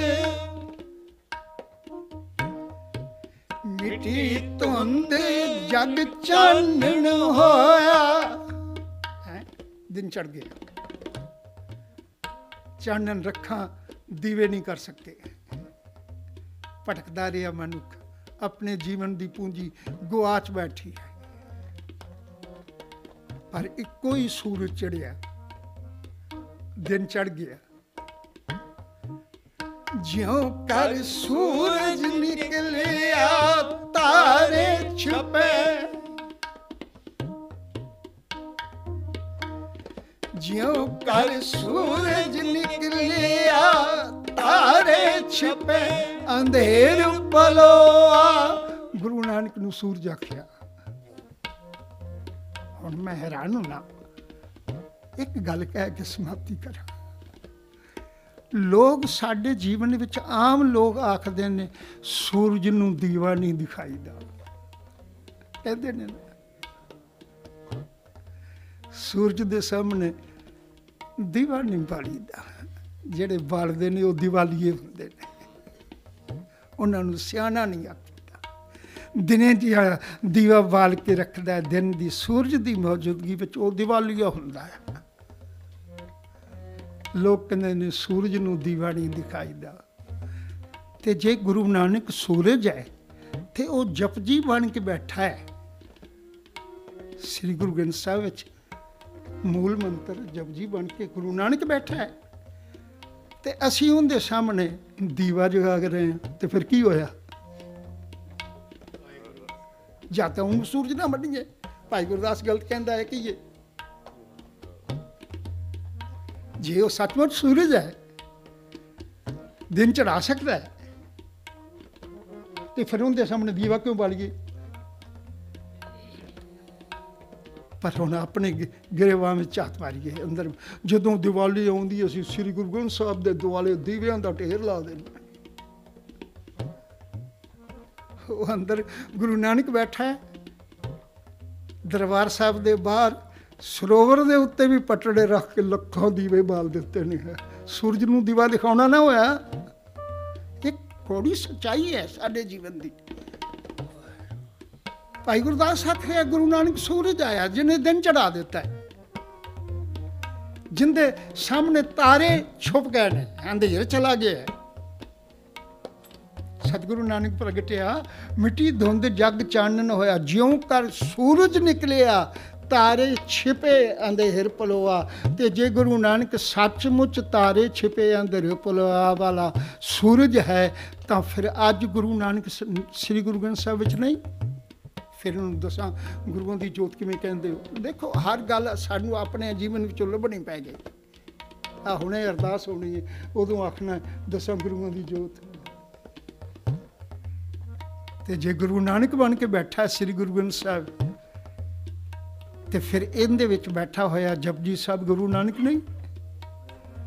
ਮਿਟੀ ਧੁੰਦ, ਜਗ ਚਾਨਣ ਹੋਇਆ। ਦਿਨ ਚੜ ਗਿਆ, ਚਾਨਣ ਰੱਖਾਂ ਦੀਵੇ ਨਹੀਂ ਕਰ ਸਕੇ। ਭਟਕਦਾ ਰਿਹਾ ਮਨੁੱਖ, ਆਪਣੇ ਜੀਵਨ ਦੀ ਪੂੰਜੀ ਗੁਆਚ ਬੈਠੀ ਹੈ। ਪਰ ਇੱਕੋ ਹੀ ਸੂਰਜ ਚੜਿਆ, ਦਿਨ ਚੜ ਗਿਆ। ਜਿਉਂ ਕਰ ਸੂਰਜ ਨਿਕਲਿਆ, ਤਾਰੇ ਛੁਪੇ, ਜਿਉਂ ਕਰ ਸੂਰਜ ਨਿਕਲਿਆ, ਤਾਰੇ ਛੁਪੇ, ਅੰਧੇਰ ਪਲੋਆ। ਗੁਰੂ ਨਾਨਕ ਨੂੰ ਸੂਰਜ ਆਖਿਆ। ਹੁਣ ਮੈਂ ਹੈਰਾਨ ਹੋਣਾ, ਇੱਕ ਗੱਲ ਕਹਿ ਕੇ ਸਮਾਪਤੀ ਕਰਾਂ। ਲੋਕ ਸਾਡੇ ਜੀਵਨ ਵਿੱਚ ਆਮ ਲੋਕ ਆਖਦੇ ਨੇ ਸੂਰਜ ਨੂੰ ਦੀਵਾ ਨਹੀਂ ਦਿਖਾਈਦਾ, ਕਹਿੰਦੇ ਨੇ ਸੂਰਜ ਦੇ ਸਾਹਮਣੇ ਦੀਵਾ ਨਹੀਂ ਬਾਲੀਦਾ। ਜਿਹੜੇ ਬਾਲਦੇ ਨੇ ਉਹ ਦੀਵਾਲੀਏ ਹੁੰਦੇ ਨੇ, ਉਹਨਾਂ ਨੂੰ ਸਿਆਣਾ ਨਹੀਂ ਆਖੀਦਾ। ਦਿਨੇ ਦੀਵਾ ਬਾਲ ਕੇ ਰੱਖਦਾ, ਦਿਨ ਦੀ ਸੂਰਜ ਦੀ ਮੌਜੂਦਗੀ ਵਿੱਚ ਉਹ ਦੀਵਾਲੀਆ ਹੁੰਦਾ ਹੈ। ਲੋਕ ਕਹਿੰਦੇ ਨੇ ਸੂਰਜ ਨੂੰ ਦੀਵਾ ਨਹੀਂ ਦਿਖਾਈਦਾ। ਤੇ ਜੇ ਗੁਰੂ ਨਾਨਕ ਸੂਰਜ ਹੈ ਤੇ ਉਹ ਜਪਜੀ ਬਣ ਕੇ ਬੈਠਾ ਹੈ। ਸ੍ਰੀ ਗੁਰੂ ਗ੍ਰੰਥ ਸਾਹਿਬ ਵਿੱਚ ਮੂਲ ਮੰਤਰ ਜਪਜੀ ਬਣ ਕੇ ਗੁਰੂ ਨਾਨਕ ਬੈਠਾ ਹੈ, ਤੇ ਅਸੀਂ ਉਹਦੇ ਸਾਹਮਣੇ ਦੀਵਾ ਜਗਾ ਰਹੇ ਹਾਂ। ਤੇ ਫਿਰ ਕੀ ਹੋਇਆ? ਜਾਂ ਤਾਂ ਉਹ ਸੂਰਜ ਨਾ ਮੰਨੀਏ। ਭਾਈ ਗੁਰਦਾਸ ਗਲਤ ਕਹਿੰਦਾ ਹੈ ਕਿ ਜੇ ਉਹ ਸੱਚਮੁੱਚ ਸੂਰਜ ਹੈ, ਦਿਨ ਚੜਾ ਸਕਦਾ ਹੈ, ਤੇ ਫਿਰ ਉਹਦੇ ਸਾਹਮਣੇ ਦੀਵਾ ਕਿਉਂ ਬਾਲੀਏ? ਪਰ ਹੁਣ ਆਪਣੇ ਗਰੇਵਾਂ ਵਿੱਚ ਝਾਤ ਮਾਰੀਏ ਅੰਦਰ। ਜਦੋਂ ਦੀਵਾਲੀ ਆਉਂਦੀ, ਅਸੀਂ ਸ੍ਰੀ ਗੁਰੂ ਗ੍ਰੰਥ ਸਾਹਿਬ ਦੇ ਦੁਆਲੇ ਦੀਵਿਆਂ ਦਾ ਢੇਰ ਲਾ ਦਿੰਦੇ। ਉਹ ਅੰਦਰ ਗੁਰੂ ਨਾਨਕ ਬੈਠਾ ਹੈ। ਦਰਬਾਰ ਸਾਹਿਬ ਦੇ ਬਾਹਰ ਸਰੋਵਰ ਦੇ ਉੱਤੇ ਵੀ ਪਟੜੇ ਰੱਖ ਕੇ ਲੱਖਾਂ ਦੀਵੇ ਬਾਲ ਦਿੱਤੇ ਨੇ। ਸੂਰਜ ਨੂੰ ਦੀਵਾ ਦਿਖਾਉਣਾ ਨਾ ਹੋਇਆ। ਇਹ ਥੋੜੀ ਸੱਚਾਈ ਹੈ ਸਾਡੇ ਜੀਵਨ ਦੀ। ਭਾਈ ਗੁਰਦਾਸ ਆਖ ਰਿਹਾ ਗੁਰੂ ਨਾਨਕ ਸੂਰਜ ਆਇਆ ਜਿਹਨੇ ਦਿਨ ਚੜਾ ਦਿੱਤਾ ਹੈ, ਜਿੰਦੇ ਸਾਹਮਣੇ ਤਾਰੇ ਛੁਪ ਗਏ ਨੇ, ਅੰਧੇਰ ਚਲਾ ਗਿਆ। ਸਤਿਗੁਰੂ ਨਾਨਕ ਪ੍ਰਗਟਿਆ, ਮਿੱਟੀ ਧੁੰਦ ਜਗ ਚਾਨਣ ਹੋਇਆ। ਜਿਉਂ ਕਰ ਸੂਰਜ ਨਿਕਲਿਆ, ਤਾਰੇ ਛਿਪੇ ਅੰਧੇਰ ਪਲੋਆ। ਤੇ ਜੇ ਗੁਰੂ ਨਾਨਕ ਸੱਚਮੁੱਚ ਤਾਰੇ ਛਿਪੇ ਅੰਧੇਰ ਪਲੋਆ ਵਾਲਾ ਸੂਰਜ ਹੈ, ਤਾਂ ਫਿਰ ਅੱਜ ਗੁਰੂ ਨਾਨਕ ਸ੍ਰੀ ਗੁਰੂ ਗ੍ਰੰਥ ਸਾਹਿਬ ਵਿੱਚ ਨਹੀਂ। ਫਿਰ ਉਹਨੂੰ ਦੱਸਾਂ ਗੁਰੂਆਂ ਦੀ ਜੋਤ ਕਿਵੇਂ ਕਹਿੰਦੇ ਹੋ। ਦੇਖੋ, ਹਰ ਗੱਲ ਸਾਨੂੰ ਆਪਣੇ ਜੀਵਨ ਵਿੱਚੋਂ ਲੱਭਣੀ ਪੈ ਗਈ। ਆ ਹੁਣੇ ਅਰਦਾਸ ਹੋਣੀ ਹੈ, ਉਦੋਂ ਆਖਣਾ ਦਸਾਂ ਗੁਰੂਆਂ ਦੀ ਜੋਤ। ਤੇ ਜੇ ਗੁਰੂ ਨਾਨਕ ਬਣ ਕੇ ਬੈਠਾ ਸ੍ਰੀ ਗੁਰੂ ਗ੍ਰੰਥ ਸਾਹਿਬ, ਤੇ ਫਿਰ ਇਹਦੇ ਵਿੱਚ ਬੈਠਾ ਹੋਇਆ ਜਪਜੀ ਸਾਹਿਬ ਗੁਰੂ ਨਾਨਕ ਨਹੀਂ।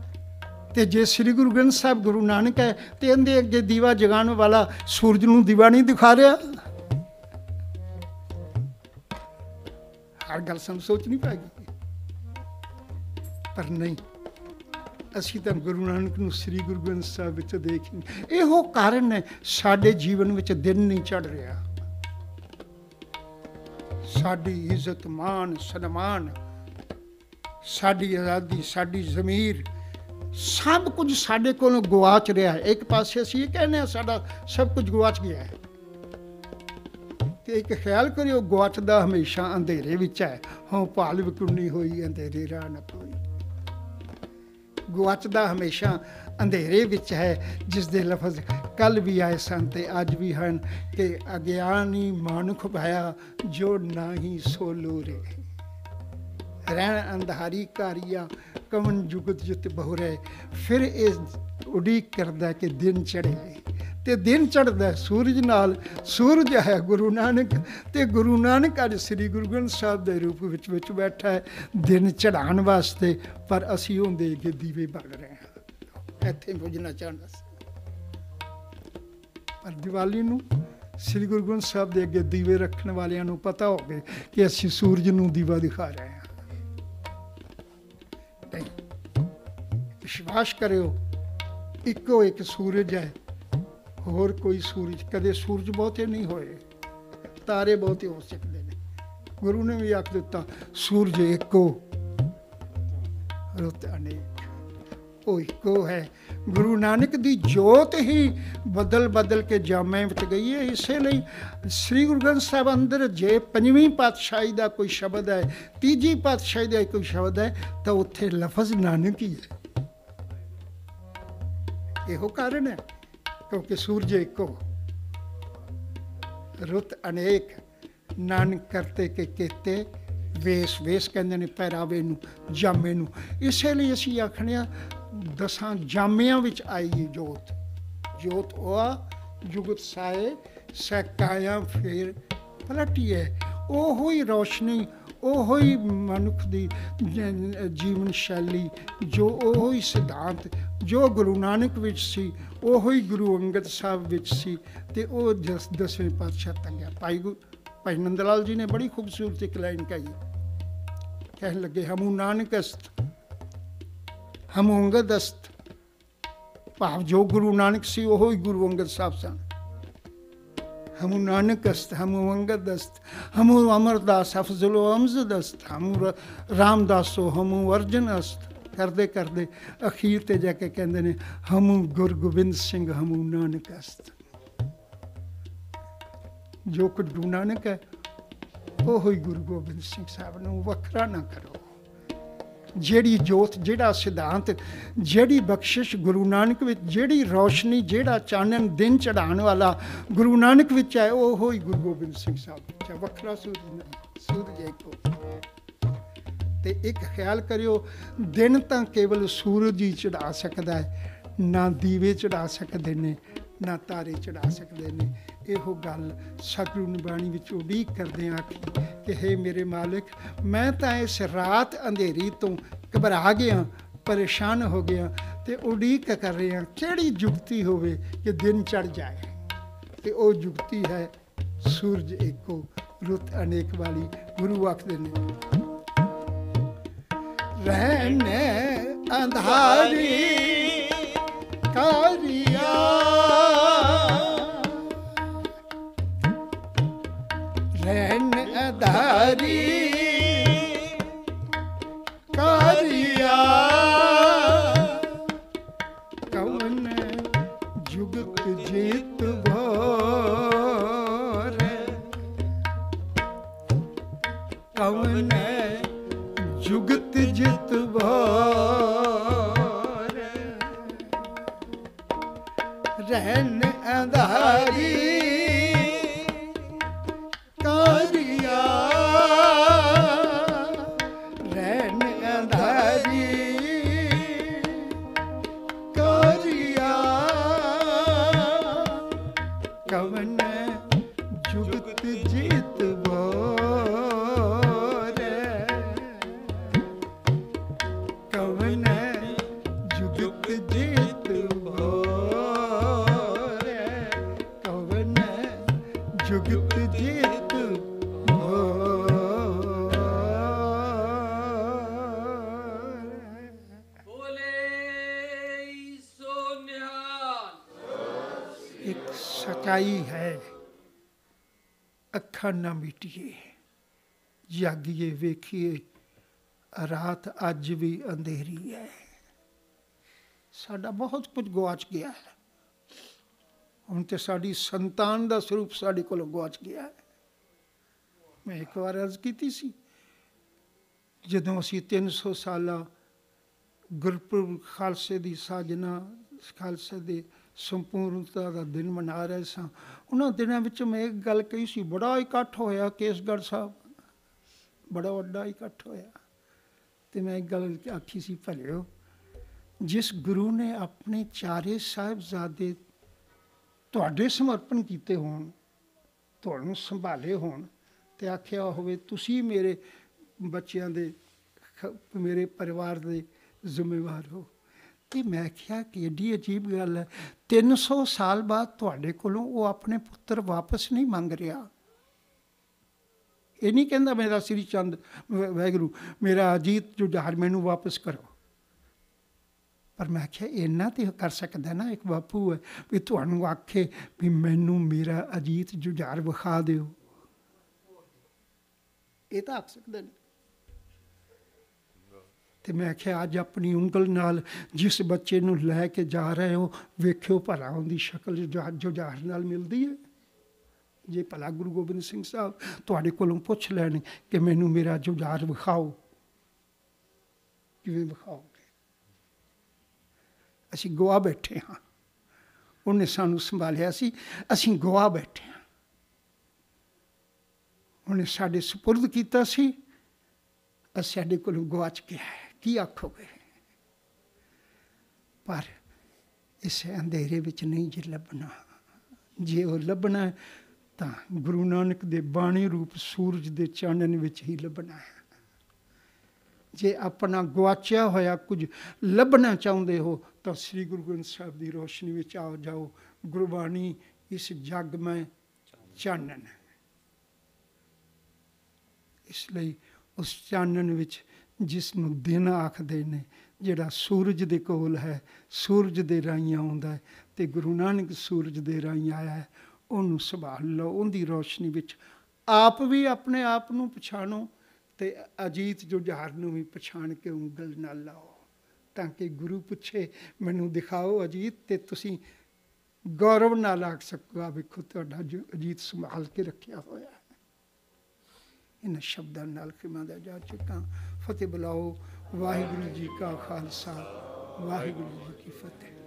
ਤੇ ਜੇ ਸ੍ਰੀ ਗੁਰੂ ਗ੍ਰੰਥ ਸਾਹਿਬ ਗੁਰੂ ਨਾਨਕ ਹੈ ਤੇ ਇਹਦੇ ਅੱਗੇ ਦੀਵਾ ਜਗਾਉਣ ਵਾਲਾ ਸੂਰਜ ਨੂੰ ਦੀਵਾ ਨਹੀਂ ਦਿਖਾ ਰਿਹਾ? ਹਰ ਗੱਲ ਸਾਨੂੰ ਸੋਚਣੀ ਪਏਗੀ। ਪਰ ਨਹੀਂ, ਅਸੀਂ ਤਾਂ ਗੁਰੂ ਨਾਨਕ ਨੂੰ ਸ੍ਰੀ ਗੁਰੂ ਗ੍ਰੰਥ ਸਾਹਿਬ ਵਿੱਚ ਦੇਖੀ। ਇਹੋ ਕਾਰਨ ਹੈ ਸਾਡੇ ਜੀਵਨ ਵਿੱਚ ਦਿਨ ਨਹੀਂ ਚੜ੍ਹ ਰਿਹਾ। ਸਾਡੀ ਇੱਜ਼ਤ, ਮਾਣ, ਸਨਮਾਨ, ਸਾਡੀ ਆਜ਼ਾਦੀ, ਸਾਡੀ ਜ਼ਮੀਰ, ਸਭ ਕੁਝ ਸਾਡੇ ਕੋਲੋਂ ਗੁਆਚ ਰਿਹਾ ਹੈ। ਇੱਕ ਪਾਸੇ ਅਸੀਂ ਇਹ ਕਹਿੰਦੇ ਹਾਂ ਸਾਡਾ ਸਭ ਕੁਝ ਗੁਆਚ ਗਿਆ ਹੈ, ਤੇ ਇੱਕ ਖਿਆਲ ਕਰਿਓ ਗੁਆਚਦਾ ਹਮੇਸ਼ਾ ਅੰਧੇਰੇ ਵਿੱਚ ਹੈ। ਹੋਂ ਭਾਲ ਵਿਕੁੰਨੀ ਹੋਈ ਅੰਧੇਰੇ ਰਾਹ ਨਾ ਕੋਈ। ਗੁਆਚਦਾ ਹਮੇਸ਼ਾ ਅੰਧੇਰੇ ਵਿੱਚ ਹੈ, ਜਿਸ ਦੇ ਲਫ਼ਜ਼ ਕੱਲ੍ਹ ਵੀ ਆਏ ਸਨ ਤੇ ਅੱਜ ਵੀ ਹਨ ਕਿ ਅਗਿਆਨੀ ਮਾਨੁਖ ਭਇਆ ਜੋ ਨਾਹੀ ਸੋ ਲੋਰੇ। ਰਹਿਣ ਅੰਧਾਰੀ ਕਾਰੀਆ ਕਵਨ ਜੁਗਤ ਜਿਤ ਬਹੁਰੇ। ਫਿਰ ਇਹ ਉਡੀਕ ਕਰਦਾ ਕਿ ਦਿਨ ਚੜ੍ਹੇ, ਤੇ ਦਿਨ ਚੜ੍ਹਦਾ ਸੂਰਜ ਨਾਲ। ਸੂਰਜ ਹੈ ਗੁਰੂ ਨਾਨਕ, ਤੇ ਗੁਰੂ ਨਾਨਕ ਅੱਜ ਸ੍ਰੀ ਗੁਰੂ ਗ੍ਰੰਥ ਸਾਹਿਬ ਦੇ ਰੂਪ ਵਿੱਚ ਬੈਠਾ ਹੈ ਦਿਨ ਚੜ੍ਹਾਉਣ ਵਾਸਤੇ। ਪਰ ਅਸੀਂ ਉਹਦੇ ਅੱਗੇ ਦੀਵੇ ਬਾਲ ਰਹੇ ਹਾਂ। ਇੱਥੇ ਪੁੱਜਣਾ ਚਾਹੁੰਦਾ ਸੀ। ਪਰ ਦੀਵਾਲੀ ਨੂੰ ਸ੍ਰੀ ਗੁਰੂ ਗ੍ਰੰਥ ਸਾਹਿਬ ਦੇ ਅੱਗੇ ਦੀਵੇ ਰੱਖਣ ਵਾਲਿਆਂ ਨੂੰ ਪਤਾ ਹੋਵੇ ਕਿ ਅਸੀਂ ਸੂਰਜ ਨੂੰ ਦੀਵਾ ਦਿਖਾ ਰਹੇ ਹਾਂ। ਵਿਸ਼ਵਾਸ ਕਰਿਓ, ਇੱਕੋ ਇੱਕ ਸੂਰਜ ਹੈ, ਹੋਰ ਕੋਈ ਸੂਰਜ ਕਦੇ ਸੂਰਜ ਬਹੁਤੇ ਨਹੀਂ ਹੋਏ, ਤਾਰੇ ਬਹੁਤੇ ਹੋ ਸਕਦੇ ਨੇ। ਗੁਰੂ ਨੇ ਵੀ ਆਖ ਦਿੱਤਾ ਸੂਰਜ ਇੱਕੋ, ਰੁੱਤ ਅਨੇਕ। ਉਹ ਇੱਕੋ ਹੈ। ਗੁਰੂ ਨਾਨਕ ਦੀ ਜੋਤ ਹੀ ਬਦਲ ਬਦਲ ਕੇ ਜਾਮੇ ਵਿੱਚ ਗਈ ਹੈ। ਇਸੇ ਲਈ ਸ੍ਰੀ ਗੁਰੂ ਗ੍ਰੰਥ ਸਾਹਿਬ ਅੰਦਰ ਜੇ ਪੰਜਵੀਂ ਪਾਤਸ਼ਾਹੀ ਦਾ ਕੋਈ ਸ਼ਬਦ ਹੈ, ਤੀਜੀ ਪਾਤਸ਼ਾਹੀ ਦਾ ਕੋਈ ਸ਼ਬਦ ਹੈ, ਤਾਂ ਉੱਥੇ ਲਫ਼ਜ਼ ਨਾਨਕ ਹੀ ਹੈ। ਇਹੋ ਕਾਰਨ ਹੈ ਕਿਉਂਕਿ ਸੂਰਜ ਇੱਕੋ, ਰੁੱਤ ਅਨੇਕ। ਨਾਨਕ ਕਰਤੇ ਕੇ ਕੀਤੇ ਵੇਸ। ਵੇਸ ਕਹਿੰਦੇ ਨੇ ਪਹਿਰਾਵੇ ਨੂੰ, ਜਾਮੇ ਨੂੰ। ਇਸੇ ਲਈ ਅਸੀਂ ਆਖਦੇ ਹਾਂ 10 ਜਾਮਿਆਂ ਵਿੱਚ ਆਈ ਜੋਤ। ਜੋਤ ਉਹ ਜੁਗਤ ਸਾਏ ਸਕਾਇਆ ਫਿਰ ਪਲਟੀ ਹੈ। ਉਹੋ ਹੀ ਰੌਸ਼ਨੀ, ਉਹੋ ਹੀ ਮਨੁੱਖ ਦੀ ਜੀਵਨ ਸ਼ੈਲੀ, ਜੋ ਉਹੋ ਹੀ ਸਿਧਾਂਤ ਜੋ ਗੁਰੂ ਨਾਨਕ ਵਿੱਚ ਸੀ, ਉਹੋ ਹੀ ਗੁਰੂ ਅੰਗਦ ਸਾਹਿਬ ਵਿੱਚ ਸੀ, ਤੇ ਉਹ 10ਵੇਂ ਪਾਤਸ਼ਾਹ ਤੱਕ ਭਾਈ ਨੰਦ ਲਾਲ ਜੀ ਨੇ ਬੜੀ ਖੂਬਸੂਰਤ ਇੱਕ ਲਾਈਨ ਕਹੀ। ਕਹਿਣ ਲੱਗੇ ਹਮੂ ਨਾਨਕ ਅਸਤ ਹਮੂ ਅੰਗਦ ਅਸਤ। ਭਾਵ ਜੋ ਗੁਰੂ ਨਾਨਕ ਸੀ ਉਹੋ ਹੀ ਗੁਰੂ ਅੰਗਦ ਸਾਹਿਬ ਸਨ। ਹਮੂ ਨਾਨਕ ਅਸਤ ਹਮੂ ਅੰਗਦ ਅਸਤ ਹਮੂ ਅਮਰਦਾਸ ਅਫਜ਼ਲੋ ਅਮਜ਼ਦ ਅਸਤ ਹਮੂ ਰਾਮਦਾਸੋ ਹਮੂ ਅਰਜਨ ਅਸਤ। ਕਰਦੇ ਕਰਦੇ ਅਖੀਰ ਤੇ ਜਾ ਕੇ ਕਹਿੰਦੇ ਨੇ ਹਮੂ ਗੁਰੂ ਗੋਬਿੰਦ ਸਿੰਘ ਹਮੂ ਨਾਨਕ ਅਸਤ। ਜੋ ਕੁਝ ਗੁਰੂ ਨਾਨਕ ਹੈ ਉਹੋ ਹੀ ਗੁਰੂ ਗੋਬਿੰਦ ਸਿੰਘ ਸਾਹਿਬ ਨੂੰ ਵੱਖਰਾ ਨਾ ਕਰੋ। ਜਿਹੜੀ ਜੋਤ, ਜਿਹੜਾ ਸਿਧਾਂਤ, ਜਿਹੜੀ ਬਖਸ਼ਿਸ਼ ਗੁਰੂ ਨਾਨਕ ਵਿੱਚ, ਜਿਹੜੀ ਰੌਸ਼ਨੀ, ਜਿਹੜਾ ਚਾਨਣ ਦਿਨ ਚੜ੍ਹਾਉਣ ਵਾਲਾ ਗੁਰੂ ਨਾਨਕ ਵਿੱਚ ਹੈ, ਉਹੋ ਹੀ ਗੁਰੂ ਗੋਬਿੰਦ ਸਿੰਘ ਸਾਹਿਬ ਵਿੱਚ ਹੈ। ਵੱਖਰਾ ਸੂਰਜ ਇੱਕੋ। ਤੇ ਇੱਕ ਖਿਆਲ ਕਰਿਓ, ਦਿਨ ਤਾਂ ਕੇਵਲ ਸੂਰਜ ਹੀ ਚੜ੍ਹਾ ਸਕਦਾ ਹੈ, ਨਾ ਦੀਵੇ ਚੜ੍ਹਾ ਸਕਦੇ ਨੇ, ਨਾ ਤਾਰੇ ਚੜ੍ਹਾ ਸਕਦੇ ਨੇ। ਇਹੋ ਗੱਲ ਸਤਿਗੁਰੂ ਨੇ ਬਾਣੀ ਵਿੱਚ ਉਡੀਕ ਕਰਦੇ ਆਖੀ ਕਿ ਹੇ ਮੇਰੇ ਮਾਲਿਕ, ਮੈਂ ਤਾਂ ਇਸ ਰਾਤ ਅੰਧੇਰੀ ਤੋਂ ਘਬਰਾ ਗਿਆ, ਪਰੇਸ਼ਾਨ ਹੋ ਗਿਆ, ਤੇ ਉਡੀਕ ਕਰ ਰਿਹਾ ਕਿਹੜੀ ਜੁਗਤੀ ਹੋਵੇ ਕਿ ਦਿਨ ਚੜ੍ਹ ਜਾਏ। ਤੇ ਉਹ ਜੁਗਤੀ ਹੈ ਸੂਰਜ ਇੱਕੋ, ਰੁੱਤ ਅਨੇਕ ਵਾਲੀ। ਗੁਰੂ ਆਖਦੇ ਨੇ ਰਹਿਣ ਅੰਧਾਰੀ ਕਾਰੀਆ ਰਹਿਣ ਅੰਧਾਰੀ ਕਾਰੀਆ ਕਵਨ ਜੁਗਤ ਜੀਤ ਭੋਰ ਕਵਨ ਜੁਗਤ ਜਿਤ ਭੋਰ ਰਹਿਣ ਅੰਧਾਰੀ ਕਾਰੀਆ ਰਹਿਣ ਅੰਧਾਰੀ ਕਾਰੀਆ ਕਵਨ ਜੁਗਤ ਜਿਤ ਭੋਰ ਕਵਨ ਜੁਗਤ जुगत जीत भोरे, कवन जुगत जीत भोरे। बोले सो निहाल। एक सच्चाई है, अखा ना मिटिए, जागिए वेखिए, रात अज भी अंधेरी है। साडा बहुत कुछ गुआच गया है, हुण ते साडी संतान दा स्वरूप साडे कोलों गुआच गया है। मैं एक बार अर्ज कीती सी, जदों असीं 300 साला गुरपुरब खालसे दी साजना, खालसे दे संपूर्णता का दिन मना रहे सां, उन्हां दिनां विच मैं एक गल कही सी, बड़ा इकट्ठ होया केसगढ़ साहब, बड़ा वड्डा इकट्ठ होया। तो मैं एक गल आखी सी, भलिओ जिस गुरु ने अपने चारे साहिबजादे तुहाडे समर्पण कीते होण, तुहानूं संभाले होण, ते आखिया होवे तुसीं मेरे बच्चियां दे, मेरे परिवार दे जिम्मेवार हो। तो मैं आख्या कि एडी अजीब गल है, 300 साल बाद तुहाडे कोलों वो अपने पुत्र वापस नहीं मंग रहा। ये नहीं कहता मेरा श्री चंद वाहगुरू मेरा अजीत जुझार मैनू वापस करो। पर मैं आख्या इन्ना तो कर सकता ना एक बापू है भी तुहानू आखे भी मैनू मेरा अजीत जुझार विखा दिओ, ये तो आख सकते नहीं। तो मैं आख्या अज अपनी उंगल नाल जिस बच्चे नू लैके जा रहे हो वेख्यो भला उनकी शक्ल जुझार नाल मिलती है। जे भला गुरु गोबिंद सिंह साहब तुहाडे कोलों पुछ लैण कि मैनू मेरा जुझार विखाओ, किवें विखाओगे? असीं गवा बैठे हाँ, उन्हें सानू संभालिया सी, असीं गवा बैठे हाँ। उन्हें साडे सुपुर्द कीता सी, साडे कोलों गवाच गया है, की आखोगे? पर इस अंधेरे विच नहीं जे लभना, जे वो लभना है ਤਾਂ ਗੁਰੂ ਨਾਨਕ ਦੇ ਬਾਣੀ ਰੂਪ ਸੂਰਜ ਦੇ ਚਾਨਣ ਵਿੱਚ ਹੀ ਲੱਭਣਾ ਹੈ। ਜੇ ਆਪਣਾ ਗੁਆਚਿਆ ਹੋਇਆ ਕੁਝ ਲੱਭਣਾ ਚਾਹੁੰਦੇ ਹੋ ਤਾਂ ਸ੍ਰੀ ਗੁਰੂ ਗ੍ਰੰਥ ਸਾਹਿਬ ਦੀ ਰੋਸ਼ਨੀ ਵਿੱਚ ਆ ਜਾਓ। ਗੁਰਬਾਣੀ ਇਸ ਜੱਗ ਮੈਂ ਚਾਨਣ ਹੈ। ਇਸ ਲਈ ਉਸ ਚਾਨਣ ਵਿੱਚ ਜਿਸ ਨੂੰ ਦਿਨ ਆਖਦੇ ਨੇ, ਜਿਹੜਾ ਸੂਰਜ ਦੇ ਕੋਲ ਹੈ, ਸੂਰਜ ਦੇ ਰਾਹੀਂ ਆਉਂਦਾ ਹੈ, ਅਤੇ ਗੁਰੂ ਨਾਨਕ ਸੂਰਜ ਦੇ ਰਾਹੀਂ ਆਇਆ ਹੈ, ਉਹਨੂੰ ਸੰਭਾਲ ਲਓ। ਉਹਦੀ ਰੋਸ਼ਨੀ ਵਿੱਚ ਆਪ ਵੀ ਆਪਣੇ ਆਪ ਨੂੰ ਪਛਾਣੋ ਅਤੇ ਅਜੀਤ ਜੁਝਾਰ ਨੂੰ ਵੀ ਪਛਾਣ ਕੇ ਉਂਗਲ ਨਾਲ ਲਾਓ, ਤਾਂ ਕਿ ਗੁਰੂ ਪੁੱਛੇ ਮੈਨੂੰ ਦਿਖਾਓ ਅਜੀਤ, ਅਤੇ ਤੁਸੀਂ ਗੌਰਵ ਨਾਲ ਆਖ ਸਕੋ ਆ ਵੇਖੋ ਤੁਹਾਡਾ ਅਜੀਤ ਸੰਭਾਲ ਕੇ ਰੱਖਿਆ ਹੋਇਆ ਹੈ। ਇਹਨਾਂ ਸ਼ਬਦਾਂ ਨਾਲ ਖਿਮਾ ਦਾ ਜਾ ਚੁੱਕਾ। ਫਤਿਹ ਬੁਲਾਓ। ਵਾਹਿਗੁਰੂ ਜੀ ਕਾ ਖਾਲਸਾ, ਵਾਹਿਗੁਰੂ ਜੀ ਕੀ ਫਤਿਹ।